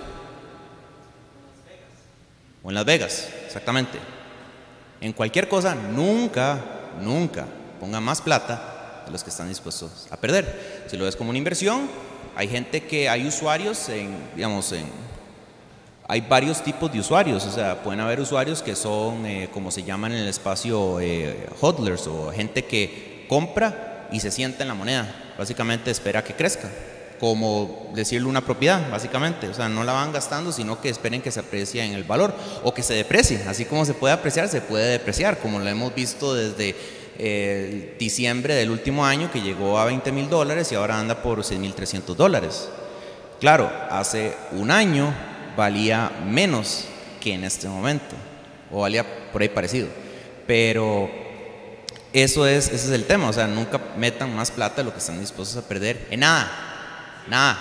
[SPEAKER 2] o en Las Vegas, exactamente. En cualquier cosa, nunca, nunca pongan más plata de los que están dispuestos a perder. Si lo ves como una inversión, hay gente que, hay usuarios en, digamos, en, hay varios tipos de usuarios, o sea, pueden haber usuarios que son, eh, como se llaman en el espacio, eh, hodlers, o gente que compra y se sienta en la moneda, básicamente espera que crezca, como decirle una propiedad, básicamente. O sea, no la van gastando, sino que esperen que se aprecie en el valor o que se deprecie. Así como se puede apreciar, se puede depreciar, como lo hemos visto desde eh, diciembre del último año, que llegó a veinte mil dólares y ahora anda por seis mil trescientos dólares. Claro, hace un año valía menos que en este momento, o valía por ahí parecido, pero eso es, ese es el tema. O sea, nunca metan más plata de lo que están dispuestos a perder en nada. Nada.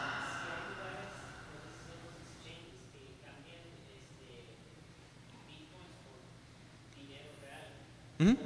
[SPEAKER 2] ¿Mm?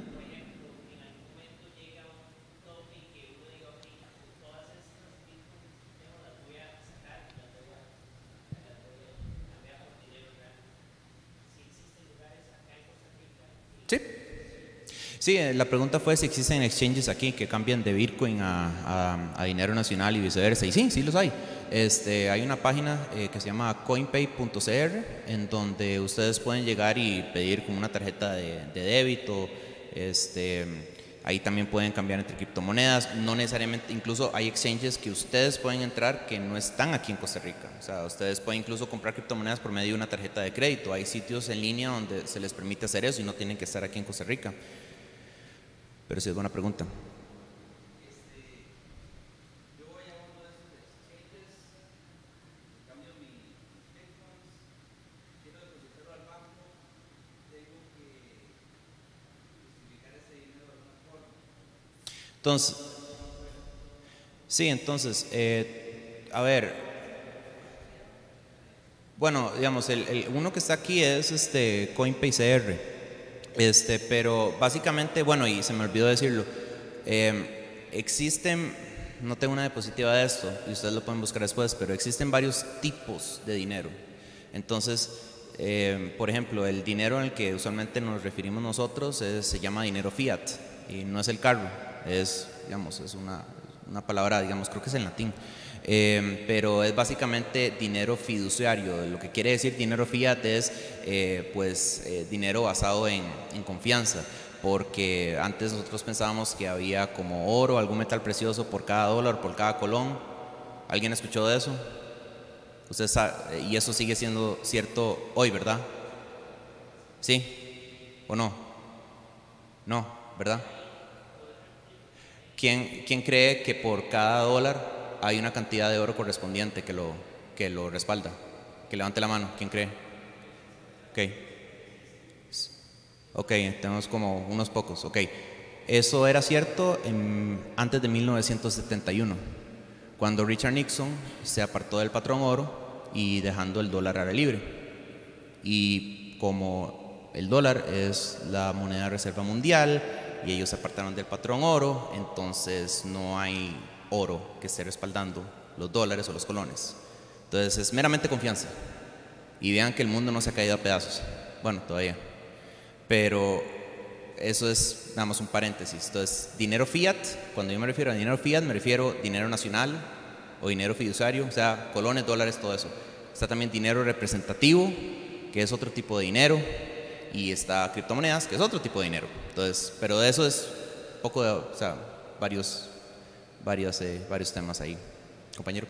[SPEAKER 2] Sí. Sí, la pregunta fue si existen exchanges aquí que cambian de Bitcoin a, a, a dinero nacional y viceversa. Y sí, sí los hay. Este, hay una página eh, que se llama coinpay punto c r, en donde ustedes pueden llegar y pedir como una tarjeta de, de débito. Este, ahí también pueden cambiar entre criptomonedas. No necesariamente, incluso hay exchanges que ustedes pueden entrar que no están aquí en Costa Rica. O sea, ustedes pueden incluso comprar criptomonedas por medio de una tarjeta de crédito. Hay sitios en línea donde se les permite hacer eso y no tienen que estar aquí en Costa Rica. Pero sí es buena pregunta. Entonces, sí, entonces, eh, a ver, bueno, digamos, el, el uno que está aquí es este CoinPay C R. Este, pero básicamente, bueno, y se me olvidó decirlo, eh, existen, no tengo una diapositiva de esto y ustedes lo pueden buscar después, pero existen varios tipos de dinero. Entonces, eh, por ejemplo, el dinero en el que usualmente nos referimos nosotros es, se llama dinero fiat y no es el carro, es, digamos, es una, una palabra, digamos, creo que es en latín. Eh, pero es básicamente dinero fiduciario. Lo que quiere decir dinero fiat es eh, pues eh, dinero basado en, en confianza, porque antes nosotros pensábamos que había como oro, algún metal precioso por cada dólar, por cada colón. ¿Alguien escuchó de eso? Usted sabe, y eso sigue siendo cierto hoy, ¿verdad? ¿Sí o no? No, ¿verdad? ¿Quién, quién cree que por cada dólar hay una cantidad de oro correspondiente que lo, que lo respalda? Que levante la mano, ¿quién cree? Ok. Ok, tenemos como unos pocos. Ok. Eso era cierto en, antes de mil novecientos setenta y uno, cuando Richard Nixon se apartó del patrón oro y dejando el dólar a la libre. Y como el dólar es la moneda de reserva mundial y ellos se apartaron del patrón oro, entonces no hay oro que esté respaldando los dólares o los colones. Entonces es meramente confianza. Y vean que el mundo no se ha caído a pedazos. Bueno, todavía. Pero eso es nada más un paréntesis. Entonces, dinero fiat, cuando yo me refiero a dinero fiat, me refiero a dinero nacional, o dinero fiduciario, o sea, colones, dólares, todo eso. Está también dinero representativo, que es otro tipo de dinero, y está criptomonedas, que es otro tipo de dinero. Entonces, pero de eso es poco de, o sea, varios, varios, eh, varios temas ahí. Compañero.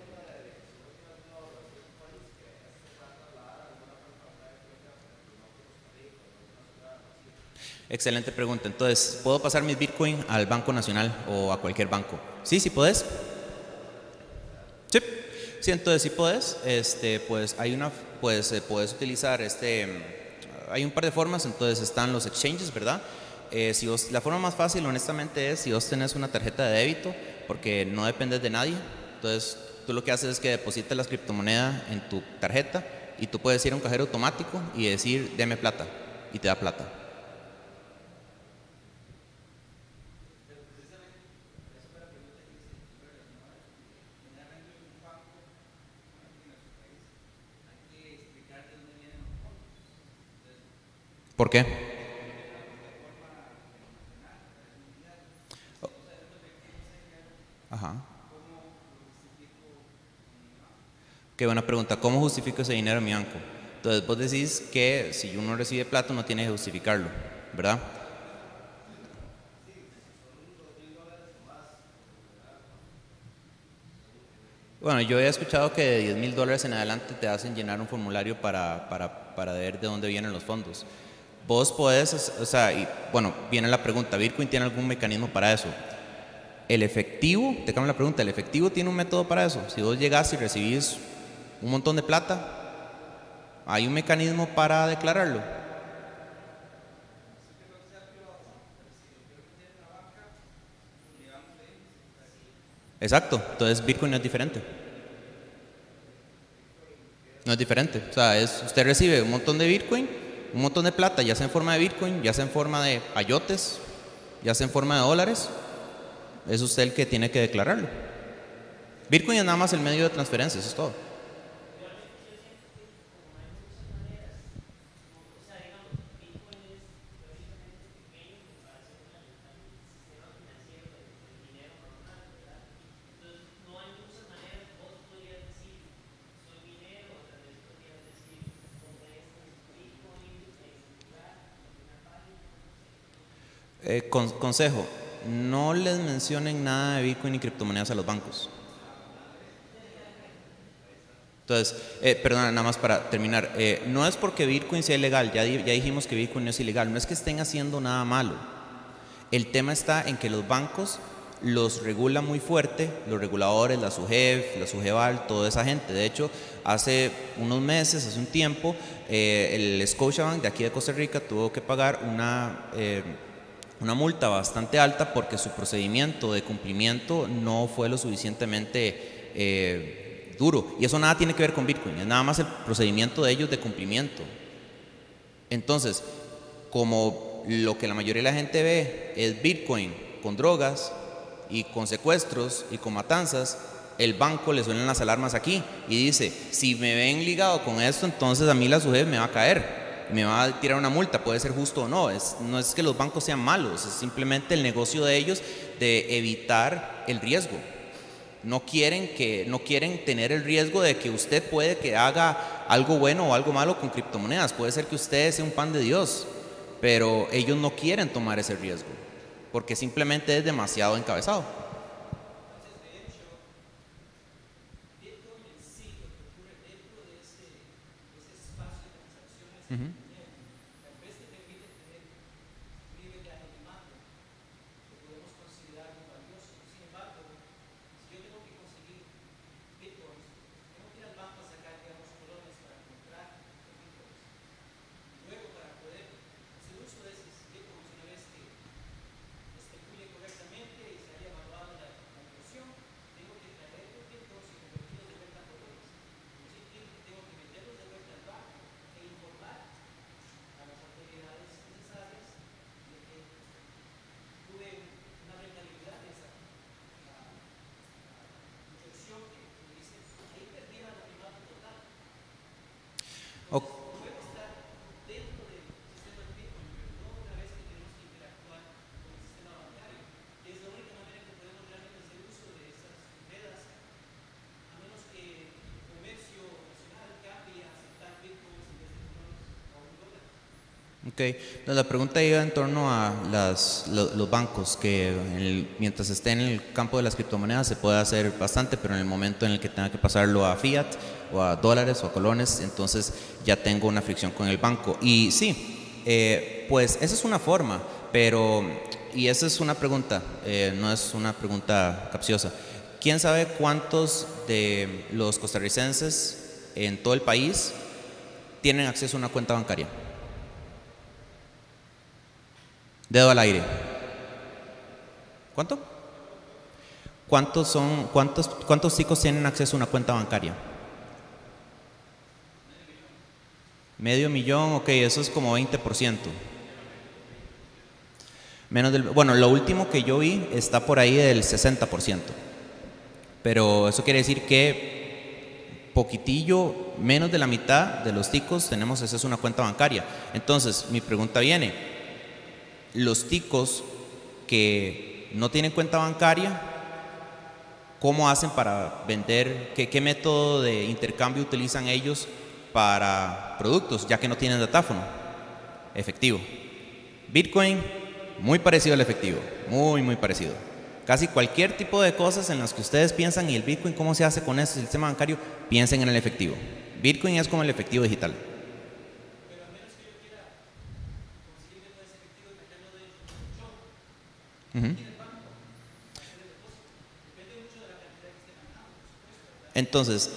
[SPEAKER 2] Excelente pregunta. Entonces, ¿puedo pasar mis Bitcoin al Banco Nacional o a cualquier banco? Sí, sí puedes. Sí, sí, entonces sí puedes. Este, pues hay una, pues eh, puedes utilizar este, hay un par de formas. Entonces están los exchanges, ¿verdad? Eh, si vos, la forma más fácil, honestamente, es si vos tenés una tarjeta de débito, porque no dependes de nadie. Entonces, tú lo que haces es que depositas las criptomonedas en tu tarjeta y tú puedes ir a un cajero automático y decir, deme plata, y te da plata. ¿Por qué? Ajá. Qué buena pregunta. ¿Cómo justifico ese dinero en mi banco? Entonces vos decís que si uno recibe plata no tiene que justificarlo, ¿verdad? Bueno, yo he escuchado que de diez mil dólares en adelante te hacen llenar un formulario para, para, para ver de dónde vienen los fondos. Vos podés, o sea, y bueno, viene la pregunta, ¿Bitcoin tiene algún mecanismo para eso? El efectivo, te cambio la pregunta, ¿el efectivo tiene un método para eso? Si vos llegás y recibís un montón de plata, ¿hay un mecanismo para declararlo? Exacto, entonces Bitcoin no es diferente. No es diferente, o sea, es, usted recibe un montón de Bitcoin, un montón de plata, ya sea en forma de Bitcoin, ya sea en forma de ayotes, ya sea en forma de dólares, es usted el que tiene que declararlo. Bitcoin es nada más el medio de transferencia, eso es todo. Eh, con, consejo, no les mencionen nada de Bitcoin ni criptomonedas a los bancos. Entonces, eh, perdona, nada más para terminar, eh, no es porque Bitcoin sea ilegal, ya, ya dijimos que Bitcoin no es ilegal, no es que estén haciendo nada malo. El tema está en que los bancos los regulan muy fuerte, los reguladores, la SUGEF, la SUGEVAL, toda esa gente. De hecho, hace unos meses, hace un tiempo, eh, el Scotiabank de aquí de Costa Rica tuvo que pagar una, eh, una multa bastante alta porque su procedimiento de cumplimiento no fue lo suficientemente eh, duro. Y eso nada tiene que ver con Bitcoin, es nada más el procedimiento de ellos de cumplimiento. Entonces, como lo que la mayoría de la gente ve es Bitcoin con drogas y con secuestros y con matanzas, el banco le suenan las alarmas aquí y dice, si me ven ligado con esto, entonces a mí la SUGEF me va a caer, me va a tirar una multa, puede ser justo o no. Es, no es que los bancos sean malos, es simplemente el negocio de ellos de evitar el riesgo. No quieren, que, no quieren tener el riesgo de que usted puede que haga algo bueno o algo malo con criptomonedas. Puede ser que usted sea un pan de Dios, pero ellos no quieren tomar ese riesgo porque simplemente es demasiado encabezado. Uh-huh. Ok, entonces la pregunta iba en torno a las, lo- los bancos, que en el- mientras esté en el campo de las criptomonedas se puede hacer bastante, pero en el momento en el que tenga que pasarlo a fiat o a dólares o a colones, entonces ya tengo una fricción con el banco. Y sí, eh, pues esa es una forma, pero, y esa es una pregunta, eh, no es una pregunta capciosa. ¿Quién sabe cuántos de los costarricenses en todo el país tienen acceso a una cuenta bancaria? Dedo al aire. ¿Cuánto? ¿Cuántos son, cuántos, cuántos chicos tienen acceso a una cuenta bancaria? Medio millón, ok, eso es como veinte por ciento. Menos del, bueno, lo último que yo vi está por ahí del sesenta por ciento. Pero eso quiere decir que poquitillo, menos de la mitad de los ticos tenemos acceso a una cuenta bancaria. Entonces, mi pregunta viene, los ticos que no tienen cuenta bancaria, ¿cómo hacen para vender? ¿Qué, qué método de intercambio utilizan ellos para productos, ya que no tienen datáfono? Efectivo. Bitcoin, muy parecido al efectivo, muy, muy parecido. Casi cualquier tipo de cosas en las que ustedes piensan, y el Bitcoin, ¿cómo se hace con ese sistema bancario? Piensen en el efectivo. Bitcoin es como el efectivo digital. Uh-huh. Entonces,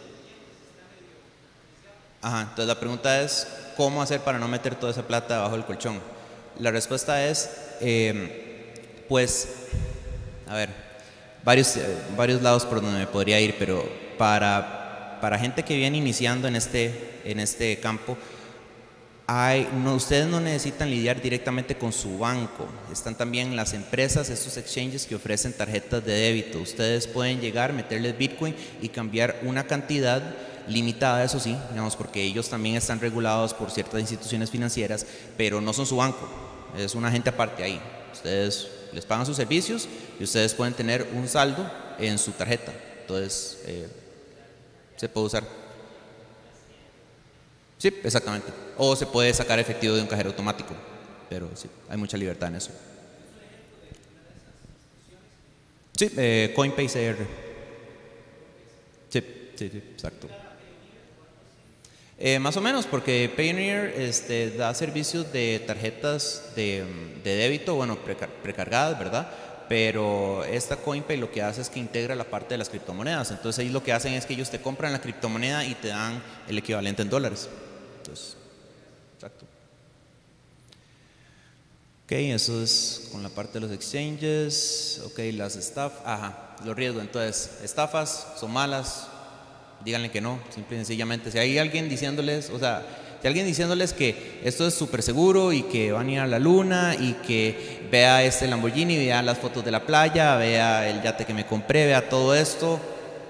[SPEAKER 2] ajá, entonces la pregunta es, ¿cómo hacer para no meter toda esa plata debajo del colchón? La respuesta es, eh, pues, a ver, varios, eh, varios lados por donde me podría ir, pero para, para gente que viene iniciando en este, en este campo, hay, no, ustedes no necesitan lidiar directamente con su banco. Están también las empresas, estos exchanges que ofrecen tarjetas de débito. Ustedes pueden llegar, meterles Bitcoin y cambiar una cantidad limitada, eso sí, digamos, porque ellos también están regulados por ciertas instituciones financieras, pero no son su banco, es una gente aparte ahí. Ustedes les pagan sus servicios y ustedes pueden tener un saldo en su tarjeta. Entonces, eh, se puede usar. Sí, exactamente. O se puede sacar efectivo de un cajero automático, pero sí, hay mucha libertad en eso. Sí, eh, Coinbase C R. Sí, sí, sí, exacto. Eh, más o menos, porque Payoneer este, da servicios de tarjetas de, de débito, bueno, precar precargadas, ¿verdad? Pero esta Coinpay lo que hace es que integra la parte de las criptomonedas. Entonces ahí lo que hacen es que ellos te compran la criptomoneda y te dan el equivalente en dólares. Entonces, exacto. Ok, eso es con la parte de los exchanges. Ok, las estafas, ajá, los riesgos. Entonces, estafas son malas, díganle que no, simple y sencillamente. Si hay alguien diciéndoles, o sea, si alguien diciéndoles que esto es súper seguro y que van a ir a la luna y que vea este Lamborghini, vea las fotos de la playa, vea el yate que me compré, vea todo esto,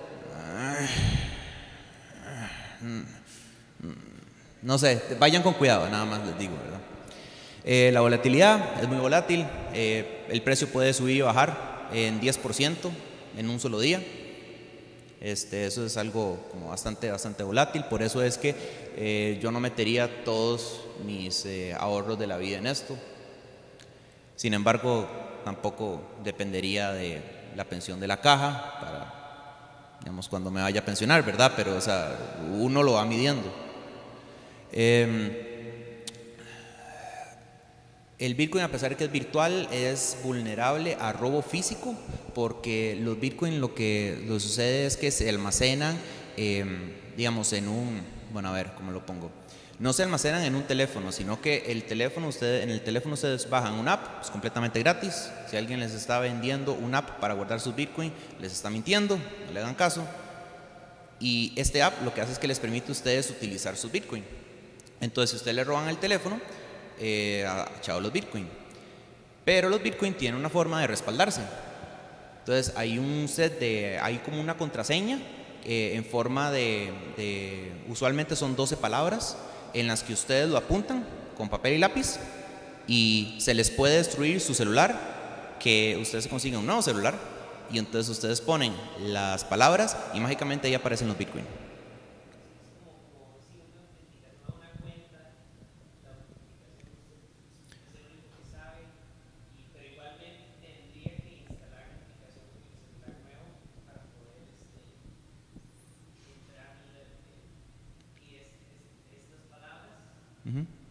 [SPEAKER 2] no sé, vayan con cuidado, nada más les digo, ¿verdad? Eh, la volatilidad es muy volátil, eh, el precio puede subir y bajar en diez por ciento en un solo día. Este, eso es algo como bastante, bastante volátil, por eso es que eh, yo no metería todos mis eh, ahorros de la vida en esto. Sin embargo, tampoco dependería de la pensión de la caja para, digamos, cuando me vaya a pensionar, ¿verdad? Pero, o sea, uno lo va midiendo. Eh, El Bitcoin, a pesar de que es virtual, es vulnerable a robo físico, porque los Bitcoin lo que lo sucede es que se almacenan, eh, digamos, en un, bueno, a ver, ¿cómo lo pongo? No se almacenan en un teléfono, sino que el teléfono, ustedes, en el teléfono ustedes bajan una app, es completamente gratis. Si alguien les está vendiendo una app para guardar sus Bitcoin, les está mintiendo, no le hagan caso. Y este app lo que hace es que les permite a ustedes utilizar sus Bitcoin. Entonces, si ustedes le roban el teléfono, Eh, echado los Bitcoin, pero los Bitcoin tienen una forma de respaldarse. Entonces hay un set de, hay como una contraseña eh, en forma de, de, usualmente son doce palabras en las que ustedes lo apuntan con papel y lápiz y se les puede destruir su celular, que ustedes consiguen un nuevo celular y entonces ustedes ponen las palabras y mágicamente ahí aparecen los Bitcoin.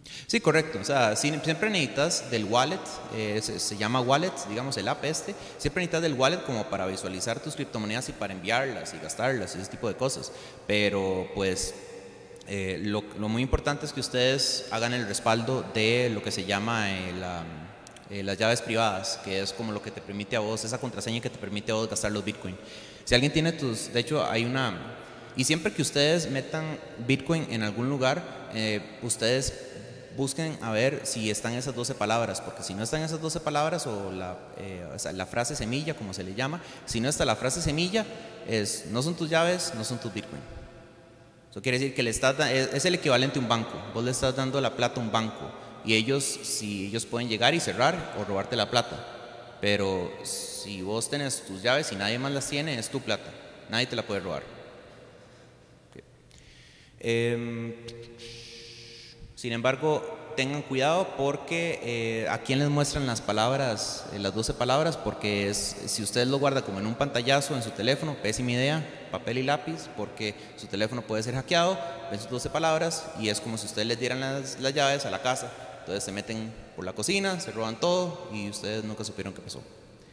[SPEAKER 2] Sí, correcto. O sea, siempre necesitas del wallet, eh, se, se llama wallet, digamos el app este, siempre necesitas del wallet como para visualizar tus criptomonedas y para enviarlas y gastarlas y ese tipo de cosas. Pero pues eh, lo, lo muy importante es que ustedes hagan el respaldo de lo que se llama eh, la, eh, las llaves privadas, que es como lo que te permite a vos, esa contraseña que te permite a vos gastar los Bitcoin. Si alguien tiene tus, de hecho hay una, y siempre que ustedes metan Bitcoin en algún lugar, eh, ustedes busquen a ver si están esas doce palabras, porque si no están esas doce palabras o la, eh, o sea, la frase semilla, como se le llama, si no está la frase semilla, es, no son tus llaves, no son tus Bitcoin. Eso quiere decir que le estás, es, es el equivalente a un banco. Vos le estás dando la plata a un banco y ellos, si ellos pueden llegar y cerrar o robarte la plata, pero si vos tenés tus llaves y nadie más las tiene, es tu plata, nadie te la puede robar. Okay. Eh, Sin embargo, tengan cuidado porque eh, a quién les muestran las palabras, eh, las doce palabras, porque es, si ustedes lo guardan como en un pantallazo en su teléfono, pésima idea, papel y lápiz, porque su teléfono puede ser hackeado, ven sus doce palabras y es como si ustedes les dieran las, las llaves a la casa, entonces se meten por la cocina, se roban todo y ustedes nunca supieron qué pasó.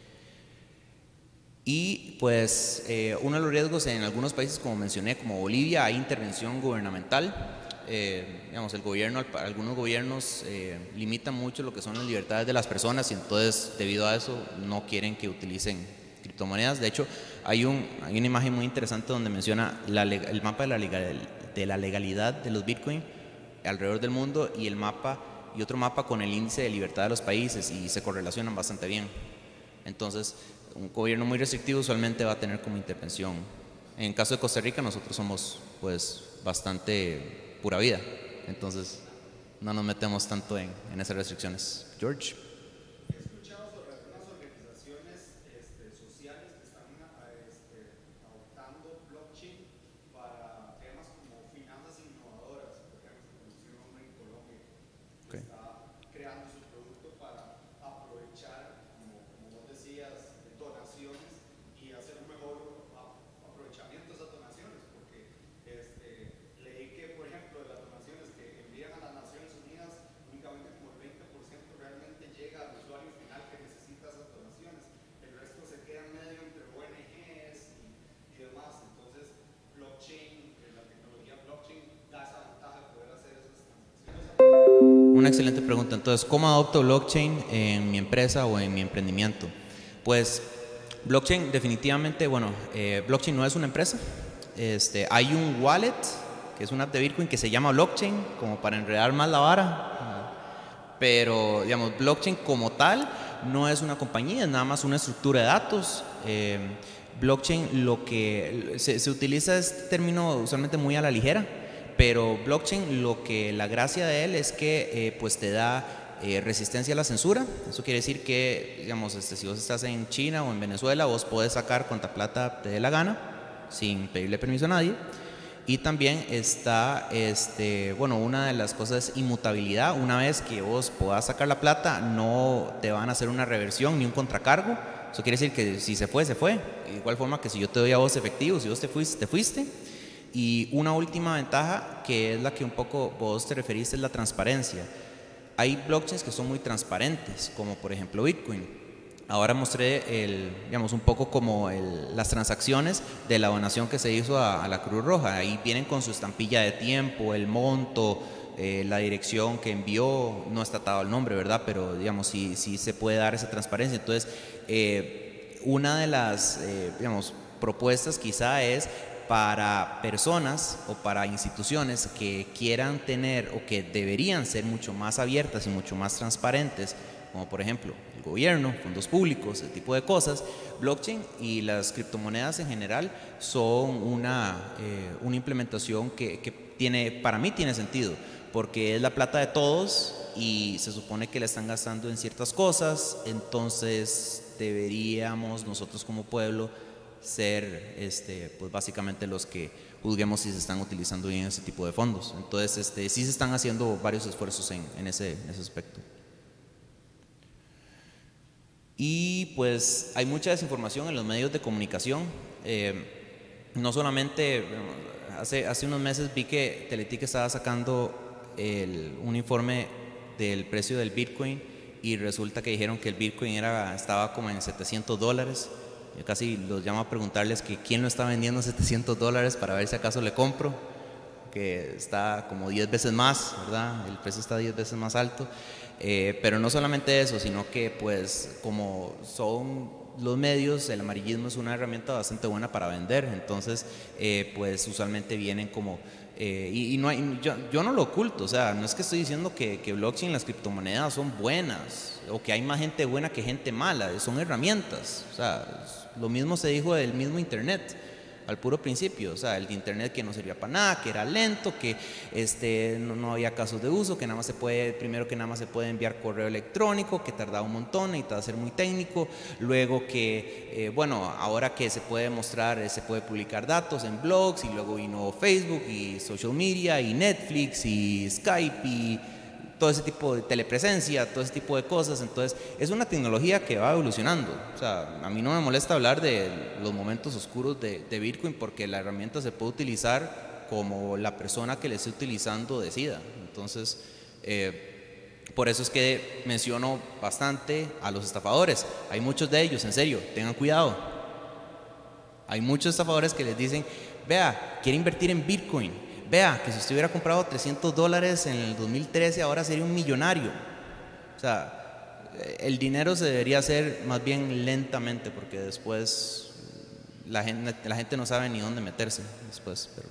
[SPEAKER 2] Y pues eh, uno de los riesgos en algunos países, como mencioné, como Bolivia, hay intervención gubernamental. Eh, digamos, el gobierno, algunos gobiernos eh, limitan mucho lo que son las libertades de las personas y entonces debido a eso no quieren que utilicen criptomonedas. De hecho, hay, un, hay una imagen muy interesante donde menciona la, el mapa de la, legal, de la legalidad de los Bitcoin alrededor del mundo y el mapa y otro mapa con el índice de libertad de los países y se correlacionan bastante bien. Entonces, un gobierno muy restrictivo usualmente va a tener como intervención. En el caso de Costa Rica, nosotros somos pues bastante pura vida, entonces no nos metemos tanto en, en esas restricciones. George.
[SPEAKER 4] He escuchado sobre algunas organizaciones este, sociales que están este, adoptando blockchain para temas como finanzas innovadoras. Por ejemplo, conocí un hombre en Colombia que okay. está creando su producto para aprovechar, como, como vos decías, donaciones y hacer un mejor aprovechamiento de esas donaciones, porque este, leí que, por ejemplo, de las donaciones que envían a las Naciones Unidas, únicamente como el veinte por ciento realmente llega al usuario final que necesita esas donaciones. El resto se queda en medio entre O N Ges y, y demás. Entonces, blockchain, la tecnología blockchain da esa ventaja de poder hacer esas transacciones.
[SPEAKER 2] Una excelente pregunta. Entonces, ¿cómo adopto blockchain en mi empresa o en mi emprendimiento? Pues, blockchain definitivamente, bueno, eh, blockchain no es una empresa. Este, hay un wallet que es una app de Bitcoin que se llama blockchain, como para enredar más la vara, pero digamos, blockchain como tal no es una compañía, es nada más una estructura de datos. Eh, blockchain, lo que se, se utiliza este término usualmente muy a la ligera, pero blockchain, lo que la gracia de él es que eh, pues te da eh, resistencia a la censura. Eso quiere decir que, digamos, este, si vos estás en China o en Venezuela, vos podés sacar cuanta plata te dé la gana sin pedirle permiso a nadie. Y también está, este, bueno, una de las cosas es inmutabilidad. Una vez que vos puedas sacar la plata, no te van a hacer una reversión ni un contracargo. Eso quiere decir que si se fue, se fue. De igual forma que si yo te doy a vos efectivo, si vos te fuiste, te fuiste. Y una última ventaja, que es la que un poco vos te referiste, es la transparencia. Hay blockchains que son muy transparentes, como por ejemplo Bitcoin. Ahora mostré el, digamos, un poco como el, las transacciones de la donación que se hizo a, a la Cruz Roja. Ahí vienen con su estampilla de tiempo, el monto, eh, la dirección que envió, no está atado el nombre, ¿verdad? Pero digamos, sí, sí se puede dar esa transparencia. Entonces, eh, una de las, eh, digamos, propuestas quizá es para personas o para instituciones que quieran tener o que deberían ser mucho más abiertas y mucho más transparentes, como por ejemplo el gobierno, fondos públicos, ese tipo de cosas. Blockchain y las criptomonedas en general son una, eh, una implementación que, que tiene, para mí tiene sentido, porque es la plata de todos y se supone que la están gastando en ciertas cosas, entonces deberíamos nosotros como pueblo ser este, pues básicamente los que juzguemos si se están utilizando bien ese tipo de fondos. Entonces este, sí se están haciendo varios esfuerzos en, en, ese, en ese aspecto. Y pues hay mucha desinformación en los medios de comunicación. Eh, no solamente, hace, hace unos meses vi que Teletica estaba sacando el, un informe del precio del Bitcoin y resulta que dijeron que el Bitcoin era, estaba como en setecientos dólares. Yo casi los llamo a preguntarles que quién lo está vendiendo a setecientos dólares para ver si acaso le compro, que está como diez veces más, ¿verdad? El precio está diez veces más alto. Eh, pero no solamente eso, sino que pues como son los medios, el amarillismo es una herramienta bastante buena para vender. Entonces eh, pues usualmente vienen como eh, y, y no hay, yo, yo no lo oculto, o sea, no es que estoy diciendo que, que blockchain, las criptomonedas son buenas o que hay más gente buena que gente mala, son herramientas. O sea, lo mismo se dijo del mismo internet al puro principio, o sea, el de internet que no servía para nada, que era lento, que este, no, no había casos de uso, que nada más se puede, primero que nada más se puede enviar correo electrónico, que tardaba un montón, necesitaba ser muy técnico, luego que, eh, bueno, ahora que se puede mostrar, eh, se puede publicar datos en blogs, y luego vino Facebook y social media y Netflix y Skype y todo ese tipo de telepresencia, todo ese tipo de cosas. Entonces es una tecnología que va evolucionando. O sea, a mí no me molesta hablar de los momentos oscuros de, de Bitcoin, porque la herramienta se puede utilizar como la persona que le esté utilizando decida. Entonces eh, por eso es que menciono bastante a los estafadores. Hay muchos de ellos, en serio, tengan cuidado. Hay muchos estafadores que les dicen: vea, quiere invertir en Bitcoin, vea, que si usted hubiera comprado trescientos dólares en el dos mil trece, ahora sería un millonario. O sea, el dinero se debería hacer más bien lentamente, porque después la gente, la gente no sabe ni dónde meterse después. Pero.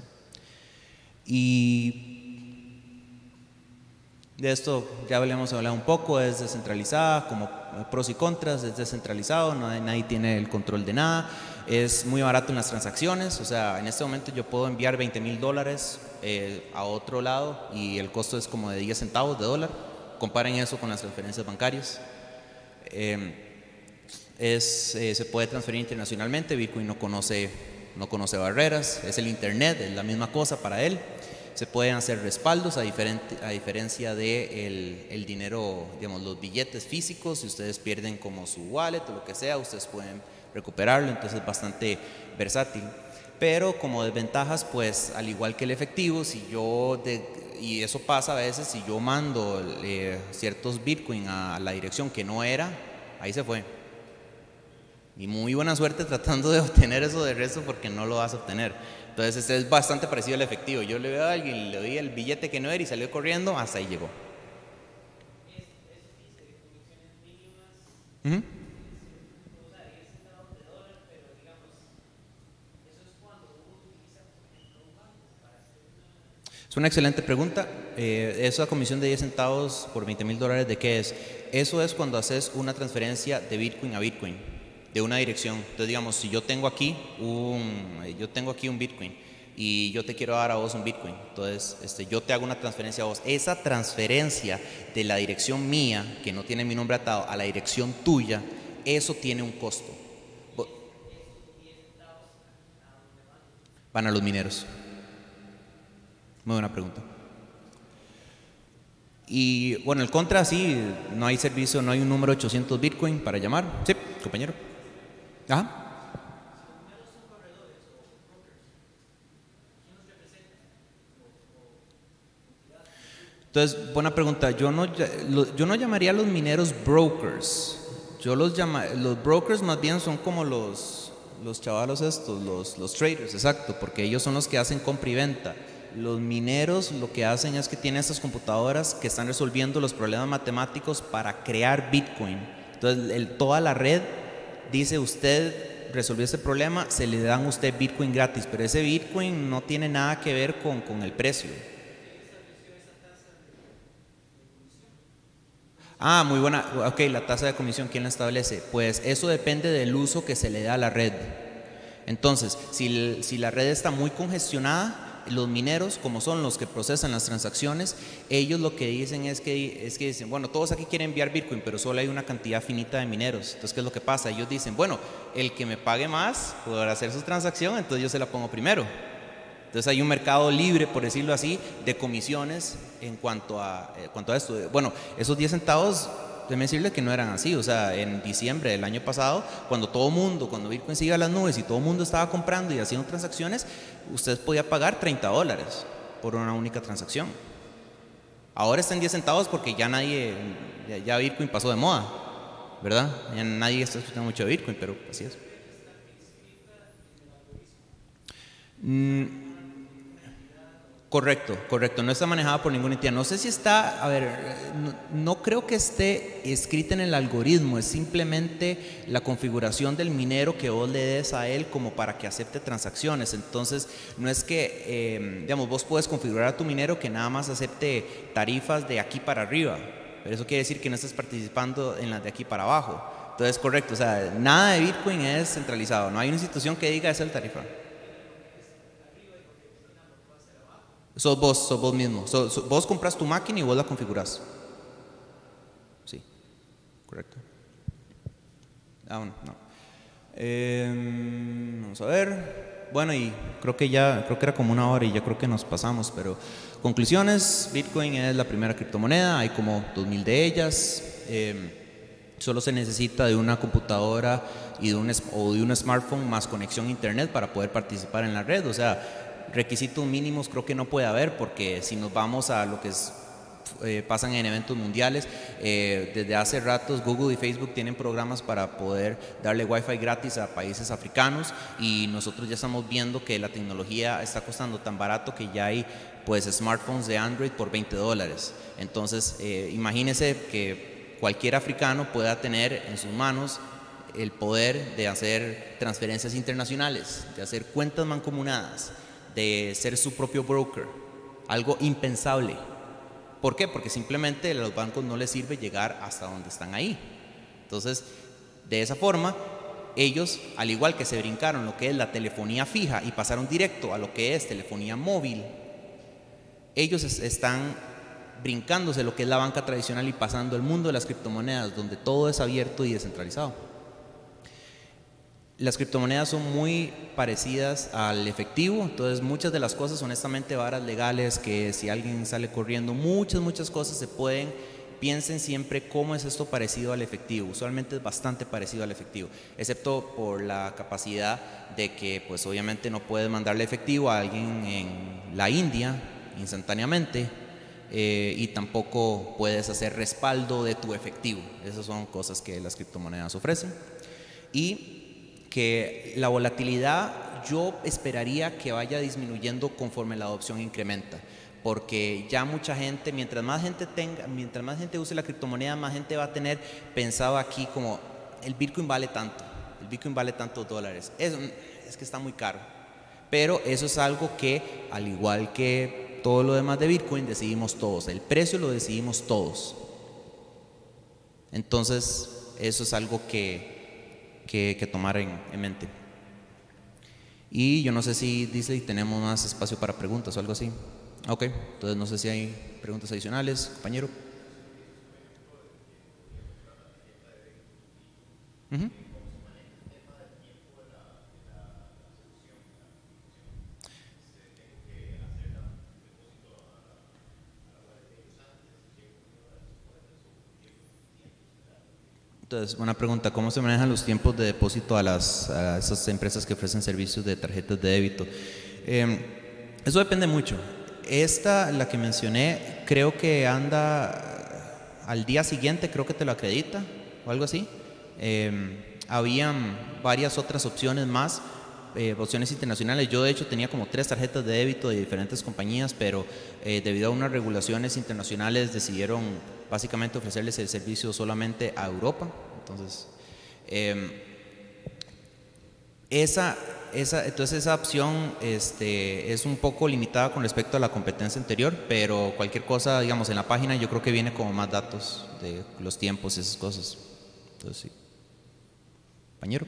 [SPEAKER 2] Y de esto ya habíamos hablado un poco, es descentralizada, como pros y contras, es descentralizado, nadie, nadie tiene el control de nada. Es muy barato en las transacciones, o sea, en este momento yo puedo enviar veinte mil dólares eh, a otro lado y el costo es como de diez centavos de dólar. Comparen eso con las transferencias bancarias. Eh, es, eh, se puede transferir internacionalmente. Bitcoin no conoce, no conoce barreras, es el internet, es la misma cosa para él. Se pueden hacer respaldos a, diferente, a diferencia de el, el dinero, digamos, los billetes físicos. Si ustedes pierden como su wallet o lo que sea, ustedes pueden recuperarlo, entonces es bastante versátil. Pero como desventajas, pues al igual que el efectivo, si yo de, y eso pasa a veces, si yo mando eh, ciertos Bitcoin a la dirección que no era, ahí se fue. Y muy buena suerte tratando de obtener eso de resto, porque no lo vas a obtener. Entonces este es bastante parecido al efectivo. Yo le veo a alguien, le doy el billete que no era y salió corriendo, hasta ahí llegó. Uh-huh. Es una excelente pregunta. Eh, esa comisión de diez centavos por veinte mil dólares, ¿de qué es? Eso es cuando haces una transferencia de Bitcoin a Bitcoin, de una dirección. Entonces, digamos, si yo tengo aquí un, yo tengo aquí un Bitcoin y yo te quiero dar a vos un Bitcoin, entonces este, yo te hago una transferencia a vos. Esa transferencia de la dirección mía, que no tiene mi nombre atado, a la dirección tuya, eso tiene un costo. Van a los mineros. Muy buena pregunta. Y bueno, el contra, sí, no hay servicio, no hay un número ochocientos Bitcoin para llamar. Sí, compañero. Ajá. Entonces, buena pregunta. Yo no, yo no llamaría a los mineros brokers. Yo los llama, los brokers más bien son como los, los chavalos estos, los, los traders, exacto, porque ellos son los que hacen compra y venta. Los mineros lo que hacen es que tienen estas computadoras que están resolviendo los problemas matemáticos para crear Bitcoin. Entonces, el, toda la red dice: usted resolvió este problema, se le dan a usted Bitcoin gratis, pero ese Bitcoin no tiene nada que ver con, con el precio. Ah, muy buena. Ok, la tasa de comisión, ¿quién la establece? Pues eso depende del uso que se le da a la red. Entonces, si, si la red está muy congestionada, los mineros, como son los que procesan las transacciones, ellos lo que dicen es que, es que dicen, bueno, todos aquí quieren enviar Bitcoin, pero solo hay una cantidad finita de mineros. Entonces, ¿qué es lo que pasa? Ellos dicen, bueno, el que me pague más por hacer su transacción, entonces yo se la pongo primero. Entonces hay un mercado libre, por decirlo así, de comisiones en cuanto a, en cuanto a esto. Bueno, esos diez centavos, déjeme decirle que no eran así. O sea, en diciembre del año pasado, cuando todo mundo, cuando Bitcoin se iba a las nubes y todo el mundo estaba comprando y haciendo transacciones, usted podía pagar treinta dólares por una única transacción. Ahora está en diez centavos porque ya nadie, ya, ya Bitcoin pasó de moda, ¿verdad? Ya nadie está escuchando mucho de Bitcoin, pero así es. Mm, correcto, correcto. No está manejada por ninguna entidad. No sé si está, a ver, no, no creo que esté escrita en el algoritmo. Es simplemente la configuración del minero que vos le des a él como para que acepte transacciones. Entonces, no es que, eh, digamos, vos puedes configurar a tu minero que nada más acepte tarifas de aquí para arriba. Pero eso quiere decir que no estás participando en las de aquí para abajo. Entonces, correcto. O sea, nada de Bitcoin es centralizado. No hay una institución que diga esa es la tarifa. Sos vos, sos vos mismo. So, so, vos compras tu máquina y vos la configuras. Sí, correcto. Ah, bueno, no. Eh, vamos a ver. Bueno, y creo que ya, creo que era como una hora y ya creo que nos pasamos, pero conclusiones, Bitcoin es la primera criptomoneda, hay como dos mil de ellas. Eh, solo se necesita de una computadora y de un, o de un smartphone más conexión a internet para poder participar en la red. O sea, requisitos mínimos creo que no puede haber, porque si nos vamos a lo que es, eh, pasan en eventos mundiales, eh, desde hace ratos Google y Facebook tienen programas para poder darle wifi gratis a países africanos, y nosotros ya estamos viendo que la tecnología está costando tan barato que ya hay pues smartphones de Android por veinte dólares. Entonces eh, imagínense que cualquier africano pueda tener en sus manos el poder de hacer transferencias internacionales, de hacer cuentas mancomunadas, de ser su propio broker, algo impensable. ¿Por qué? Porque simplemente a los bancos no les sirve llegar hasta donde están ahí. Entonces, de esa forma, ellos, al igual que se brincaron lo que es la telefonía fija y pasaron directo a lo que es telefonía móvil, ellos están brincándose lo que es la banca tradicional y pasando al mundo de las criptomonedas, donde todo es abierto y descentralizado. Las criptomonedas son muy parecidas al efectivo, entonces muchas de las cosas, honestamente, varas legales, que si alguien sale corriendo, muchas, muchas cosas se pueden, piensen siempre cómo es esto parecido al efectivo. Usualmente es bastante parecido al efectivo, excepto por la capacidad de que pues obviamente no puedes mandarle efectivo a alguien en la India instantáneamente, eh, y tampoco puedes hacer respaldo de tu efectivo. Esas son cosas que las criptomonedas ofrecen. Y que la volatilidad yo esperaría que vaya disminuyendo conforme la adopción incrementa, porque ya mucha gente, mientras más gente tenga, mientras más gente use la criptomoneda, más gente va a tener pensado aquí como el Bitcoin vale tanto, el Bitcoin vale tantos dólares, es, es que está muy caro. Pero eso es algo que, al igual que todo lo demás de Bitcoin, decidimos todos, el precio lo decidimos todos. Entonces eso es algo que Que, que tomar en, en mente. Y yo no sé si dice, tenemos más espacio para preguntas o algo así. Ok, entonces no sé si hay preguntas adicionales, compañero. Uh-huh. Entonces, una pregunta, ¿cómo se manejan los tiempos de depósito a, las, a esas empresas que ofrecen servicios de tarjetas de débito? Eh, eso depende mucho. Esta, la que mencioné, creo que anda al día siguiente, creo que te lo acredita o algo así. Eh, habían varias otras opciones más, eh, opciones internacionales. Yo de hecho tenía como tres tarjetas de débito de diferentes compañías, pero eh, debido a unas regulaciones internacionales decidieron básicamente ofrecerles el servicio solamente a Europa. Entonces, eh, esa, esa, entonces esa opción este, es un poco limitada con respecto a la competencia anterior, pero cualquier cosa, digamos, en la página yo creo que viene como más datos de los tiempos y esas cosas. Entonces, sí. Compañero.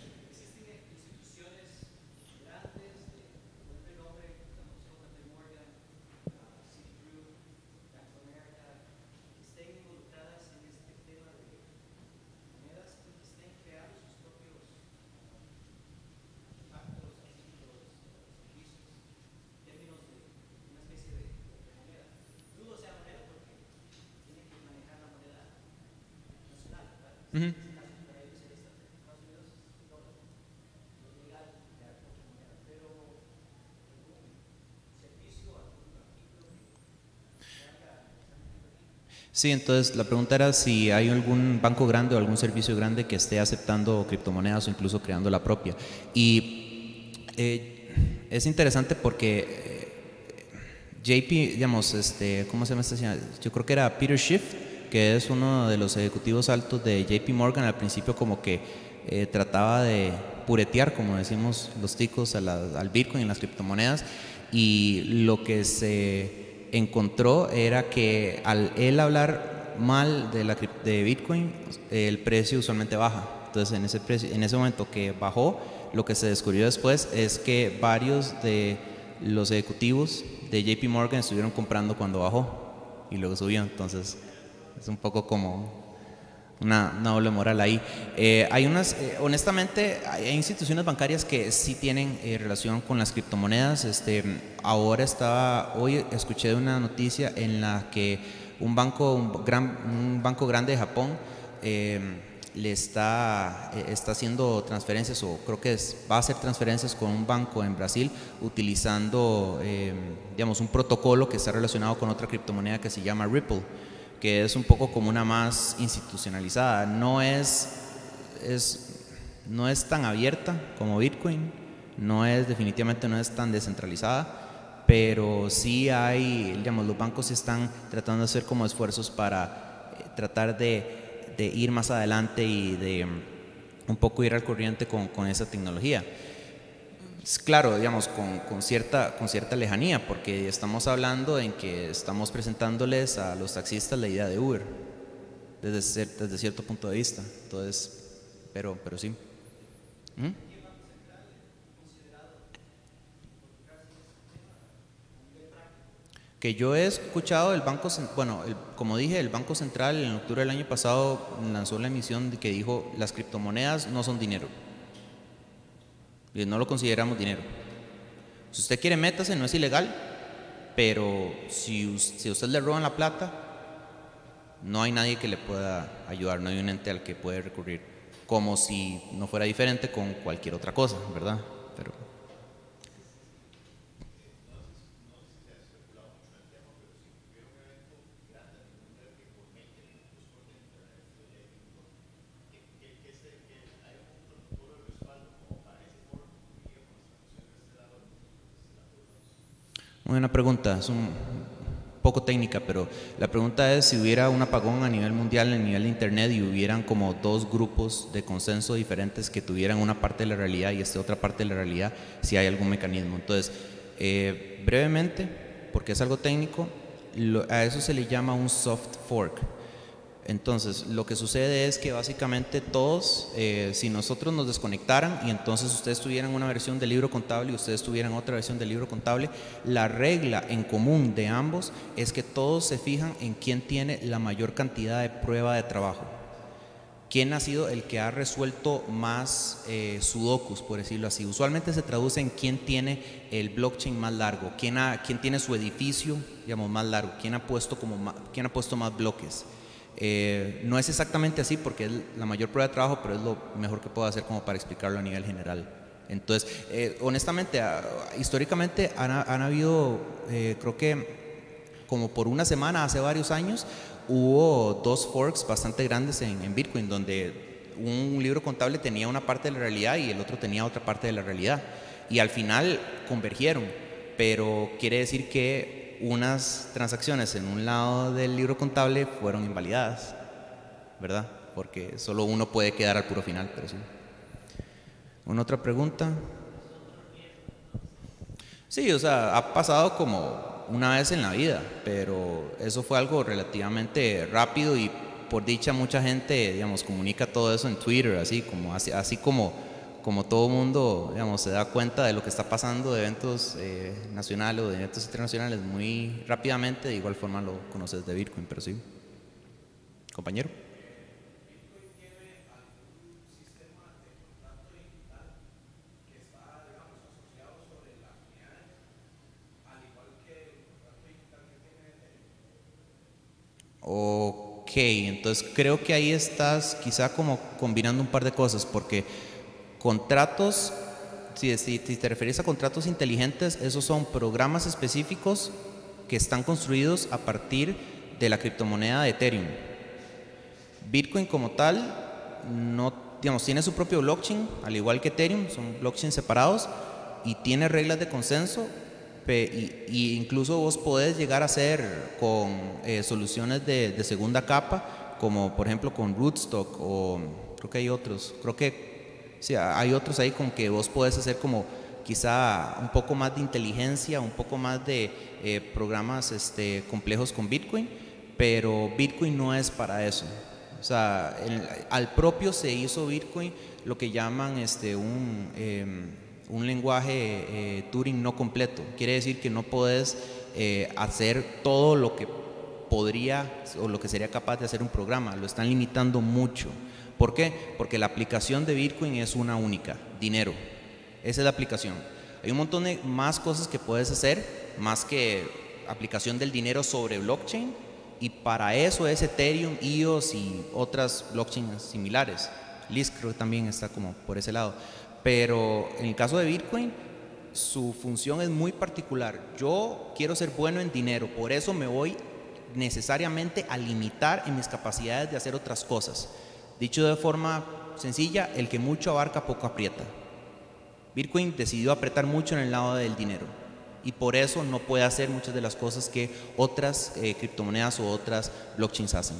[SPEAKER 2] Uh-huh. Sí, entonces la pregunta era si hay algún banco grande o algún servicio grande que esté aceptando criptomonedas o incluso creando la propia. Y eh, es interesante porque eh, J P, digamos, este, ¿cómo se llama este señor? Yo creo que era Peter Schiff, que es uno de los ejecutivos altos de J P Morgan. Al principio como que eh, trataba de puretear, como decimos los ticos, a la, al Bitcoin y las criptomonedas, y lo que se encontró era que al él hablar mal de, la, de Bitcoin, el precio usualmente baja. Entonces en ese, precio, en ese momento que bajó, lo que se descubrió después es que varios de los ejecutivos de J P Morgan estuvieron comprando cuando bajó y luego subió. Entonces es un poco como una, una doble moral ahí. Eh, hay unas, eh, honestamente, hay instituciones bancarias que sí tienen eh, relación con las criptomonedas. Este, ahora estaba, hoy escuché una noticia en la que un banco, un, gran, un banco grande de Japón eh, le está, eh, está haciendo transferencias, o creo que es, va a hacer transferencias con un banco en Brasil utilizando, eh, digamos, un protocolo que está relacionado con otra criptomoneda que se llama Ripple, que es un poco como una más institucionalizada. No es, es, no es tan abierta como Bitcoin, no es, definitivamente no es tan descentralizada, pero sí hay, digamos, los bancos están tratando de hacer como esfuerzos para eh, tratar de, de ir más adelante y de um, un poco ir al corriente con, con esa tecnología. Claro, digamos, con, con, cierta, con cierta lejanía, porque estamos hablando en que estamos presentándoles a los taxistas la idea de Uber, desde, desde cierto punto de vista. Entonces, pero, pero sí. ¿Mm? Que yo he escuchado el Banco, bueno, el, como dije, el Banco Central en octubre del año pasado lanzó la emisión que dijo: las criptomonedas no son dinero. Y no lo consideramos dinero. Si usted quiere, métase, no es ilegal, pero si, si a usted le roban la plata, no hay nadie que le pueda ayudar, no hay un ente al que puede recurrir, como si no fuera diferente con cualquier otra cosa, ¿verdad? Pero una pregunta, es un poco técnica, pero la pregunta es si hubiera un apagón a nivel mundial, a nivel de internet, y hubieran como dos grupos de consenso diferentes que tuvieran una parte de la realidad y esta otra parte de la realidad, si hay algún mecanismo. Entonces, eh, brevemente, porque es algo técnico, lo, a eso se le llama un soft fork. Entonces, lo que sucede es que básicamente todos, eh, si nosotros nos desconectaran y entonces ustedes tuvieran una versión del libro contable y ustedes tuvieran otra versión del libro contable, la regla en común de ambos es que todos se fijan en quién tiene la mayor cantidad de prueba de trabajo. ¿Quién ha sido el que ha resuelto más eh, sudokus, por decirlo así? Usualmente se traduce en quién tiene el blockchain más largo, quién, ha, quién tiene su edificio, digamos, más largo, quién ha puesto, como más, quién ha puesto más bloques. Eh, no es exactamente así porque es la mayor prueba de trabajo, pero es lo mejor que puedo hacer como para explicarlo a nivel general. Entonces, eh, honestamente, a, históricamente han, han habido, eh, creo que como por una semana, hace varios años, hubo dos forks bastante grandes en, en Bitcoin, donde un libro contable tenía una parte de la realidad y el otro tenía otra parte de la realidad. Y al final convergieron, pero quiere decir que unas transacciones en un lado del libro contable fueron invalidadas, ¿verdad? Porque solo uno puede quedar al puro final, pero sí. ¿Una otra pregunta? Sí, o sea, ha pasado como una vez en la vida, pero eso fue algo relativamente rápido y por dicha mucha gente, digamos, comunica todo eso en Twitter, así como, así, así como como todo mundo, digamos, se da cuenta de lo que está pasando de eventos eh, nacionales o de eventos internacionales muy rápidamente. De igual forma lo conoces de Bitcoin, pero sí. Compañero.
[SPEAKER 4] ¿Bitcoin tiene algún sistema de contrato digital que está, digamos, asociado sobre las unidades, al igual que el contrato digital que tiene Ethereum?
[SPEAKER 2] Ok, entonces creo que ahí estás quizá como combinando un par de cosas, porque contratos, si, si, si te refieres a contratos inteligentes, esos son programas específicos que están construidos a partir de la criptomoneda de Ethereum. Bitcoin como tal no, digamos, tiene su propio blockchain, al igual que Ethereum, son blockchains separados y tiene reglas de consenso, y, y incluso vos podés llegar a hacer con eh, soluciones de, de segunda capa, como por ejemplo con Rootstock, o creo que hay otros, creo que sí, hay otros ahí con que vos podés hacer como quizá un poco más de inteligencia, un poco más de eh, programas este, complejos con Bitcoin, pero Bitcoin no es para eso. O sea, el, al propio se hizo Bitcoin lo que llaman este, un, eh, un lenguaje eh, Turing no completo. Quiere decir que no podés eh, hacer todo lo que podría o lo que sería capaz de hacer un programa. Lo están limitando mucho. ¿Por qué? Porque la aplicación de Bitcoin es una única, dinero. Esa es la aplicación. Hay un montón de más cosas que puedes hacer, más que aplicación del dinero sobre blockchain, y para eso es Ethereum, E O S y otras blockchains similares. Liz creo que también está como por ese lado. Pero en el caso de Bitcoin, su función es muy particular. Yo quiero ser bueno en dinero, por eso me voy necesariamente a limitar en mis capacidades de hacer otras cosas. Dicho de forma sencilla, el que mucho abarca, poco aprieta. Bitcoin decidió apretar mucho en el lado del dinero y por eso no puede hacer muchas de las cosas que otras eh, criptomonedas o otras blockchains hacen.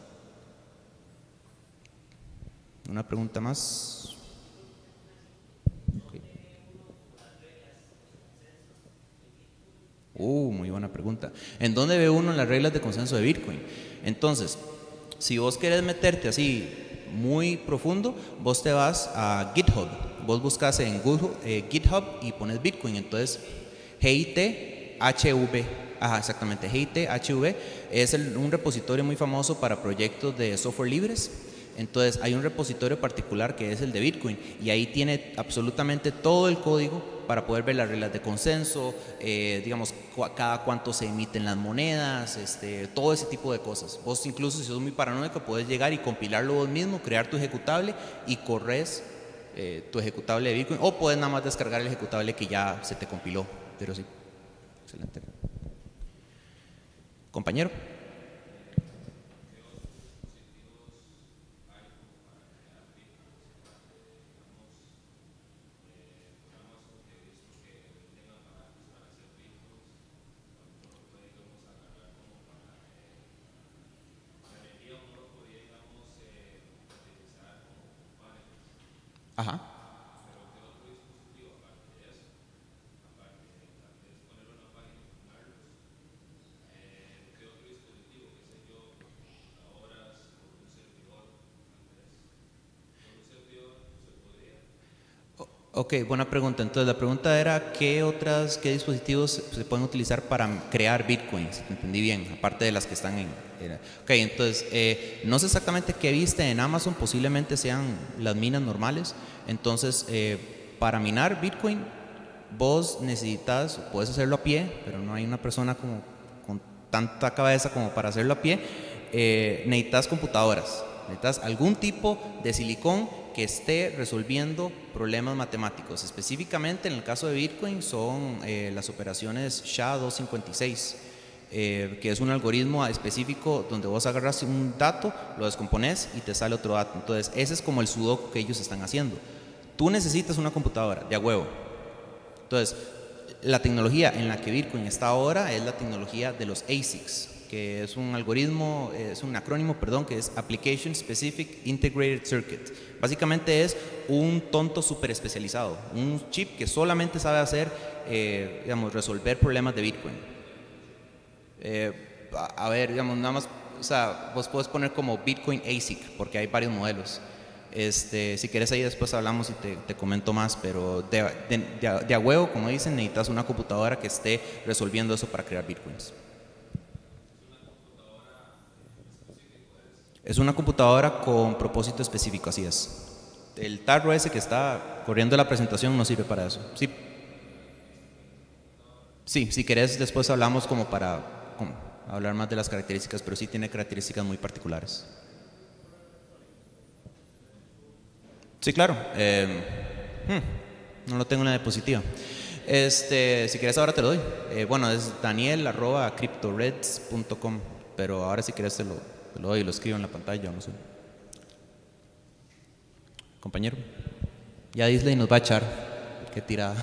[SPEAKER 2] Una pregunta más. Okay. Uh, muy buena pregunta. ¿En dónde ve uno las reglas de consenso de Bitcoin? Entonces, si vos querés meterte así muy profundo, vos te vas a GitHub. Vos buscas en Google, eh, GitHub y pones Bitcoin. Entonces, G I T H V, ajá, exactamente, G I T H V es el, un repositorio muy famoso para proyectos de software libres. Entonces, hay un repositorio particular que es el de Bitcoin y ahí tiene absolutamente todo el código para poder ver las reglas de consenso, eh, digamos, cu cada cuánto se emiten las monedas, este, todo ese tipo de cosas. Vos incluso, si sos muy paranoico, podés llegar y compilarlo vos mismo, crear tu ejecutable y corres eh, tu ejecutable de Bitcoin, o puedes nada más descargar el ejecutable que ya se te compiló. Pero sí, excelente. Compañero. Ajá. Ok, buena pregunta. Entonces la pregunta era ¿qué otras, qué dispositivos se pueden utilizar para crear Bitcoin? Si te entendí bien, aparte de las que están en... Ok, entonces eh, no sé exactamente qué viste en Amazon, posiblemente sean las minas normales. Entonces eh, para minar Bitcoin vos necesitas, puedes hacerlo a pie, pero no hay una persona como con tanta cabeza como para hacerlo a pie. Eh, necesitas computadoras, necesitas algún tipo de silicón que esté resolviendo problemas matemáticos. Específicamente en el caso de Bitcoin son eh, las operaciones S H A doscientos cincuenta y seis, eh, que es un algoritmo específico donde vos agarras un dato, lo descompones y te sale otro dato. Entonces ese es como el sudoku que ellos están haciendo. Tú necesitas una computadora de a huevo. Entonces la tecnología en la que Bitcoin está ahora es la tecnología de los A S I Cs, que es un algoritmo, es un acrónimo, perdón, que es Application Specific Integrated Circuit. Básicamente es un tonto súper especializado, un chip que solamente sabe hacer, eh, digamos, resolver problemas de Bitcoin. Eh, a, a ver, digamos, nada más, o sea, vos puedes poner como Bitcoin A S I C, porque hay varios modelos. Este, si quieres ahí después hablamos y te, te comento más, pero de, de, de, de a huevo, como dicen, necesitas una computadora que esté resolviendo eso para crear Bitcoins. Es una computadora con propósito específico, así es. El tarro ese que está corriendo la presentación no sirve para eso. Sí, sí, si querés después hablamos como para como, hablar más de las características, pero sí tiene características muy particulares. Sí, claro. Eh, hmm, no lo tengo en la diapositiva. Este, si quieres ahora te lo doy. Eh, bueno, es daniel arroba cryptoreds punto com. pero ahora si quieres te lo, te lo doy y lo escribo en la pantalla, no sé. Compañero, ya Disney nos va a echar, qué tirada.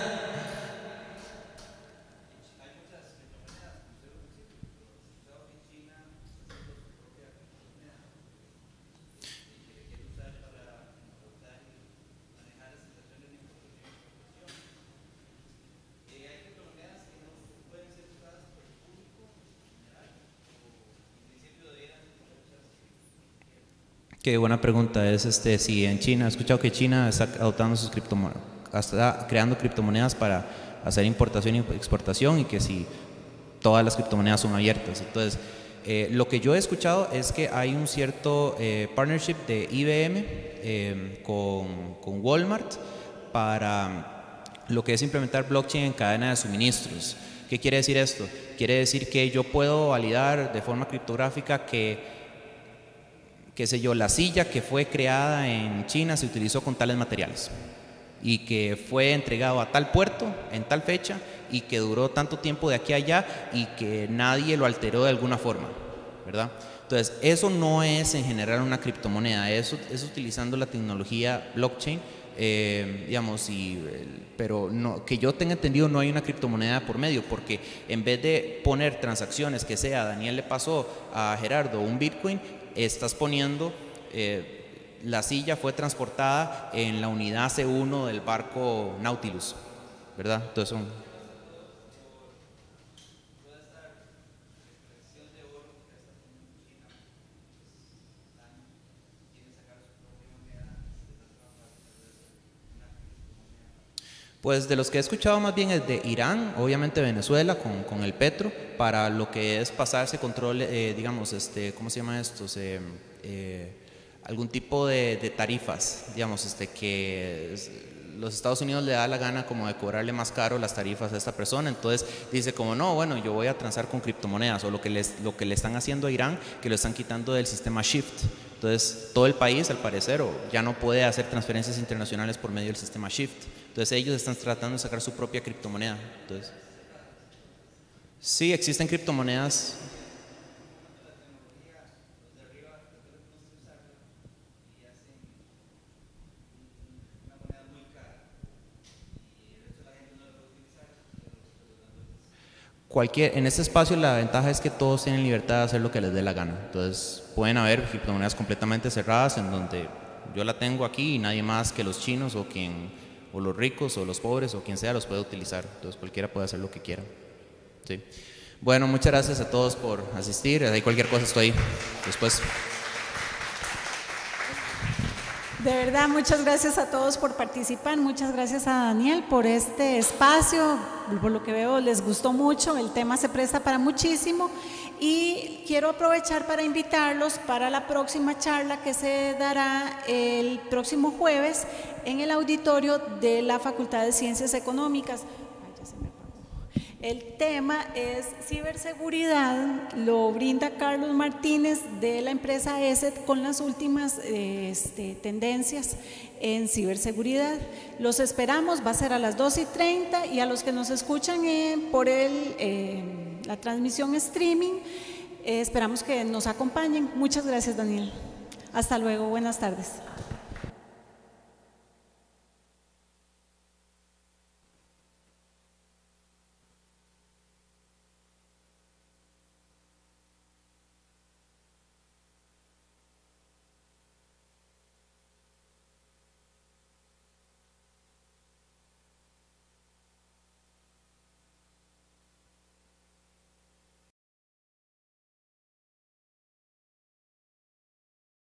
[SPEAKER 2] Qué buena pregunta es este si en China, he escuchado que China está adoptando sus criptomonedas, está creando criptomonedas para hacer importación y exportación, y que si todas las criptomonedas son abiertas. Entonces, eh, lo que yo he escuchado es que hay un cierto eh, partnership de I B M eh, con, con Walmart para lo que es implementar blockchain en cadena de suministros. ¿Qué quiere decir esto? Quiere decir que yo puedo validar de forma criptográfica que qué sé yo, la silla que fue creada en China se utilizó con tales materiales y que fue entregado a tal puerto en tal fecha y que duró tanto tiempo de aquí a allá y que nadie lo alteró de alguna forma, ¿verdad? Entonces, eso no es en general una criptomoneda, eso es utilizando la tecnología blockchain, eh, digamos, y, pero no, que yo tenga entendido no hay una criptomoneda por medio, porque en vez de poner transacciones que sea Daniel le pasó a Gerardo un Bitcoin, estás poniendo, eh, la silla fue transportada en la unidad C uno del barco Nautilus, ¿verdad? Entonces son... Pues de los que he escuchado más bien es de Irán, obviamente Venezuela con, con el petro, para lo que es pasarse control, eh, digamos, este, ¿cómo se llama esto? Se, eh, algún tipo de, de tarifas, digamos, este, que es, los Estados Unidos le da la gana como de cobrarle más caro las tarifas a esta persona, entonces dice como no, bueno, yo voy a transar con criptomonedas, o lo que, les, lo que le están haciendo a Irán, que lo están quitando del sistema SWIFT. Entonces, todo el país, al parecer, ya no puede hacer transferencias internacionales por medio del sistema SWIFT. Entonces, ellos están tratando de sacar su propia criptomoneda. Entonces, sí, existen criptomonedas. Cualquier, en este espacio la ventaja es que todos tienen libertad de hacer lo que les dé la gana. Entonces pueden haber criptomonedas completamente cerradas en donde yo la tengo aquí y nadie más que los chinos o quien, o los ricos o los pobres o quien sea los puede utilizar. Entonces cualquiera puede hacer lo que quiera. Sí. Bueno, muchas gracias a todos por asistir. Ahí cualquier cosa estoy después.
[SPEAKER 1] De verdad, muchas gracias a todos por participar, muchas gracias a Daniel por este espacio, por lo que veo les gustó mucho, el tema se presta para muchísimo y quiero aprovechar para invitarlos para la próxima charla que se dará el próximo jueves en el auditorio de la Facultad de Ciencias Económicas. Ay, ya se me apagó. El tema es ciberseguridad, lo brinda Carlos Martínez de la empresa E S E T con las últimas este, tendencias en ciberseguridad. Los esperamos, va a ser a las dos y treinta y a los que nos escuchan eh, por el, eh, la transmisión streaming, eh, esperamos que nos acompañen. Muchas gracias, Daniel. Hasta luego, buenas tardes.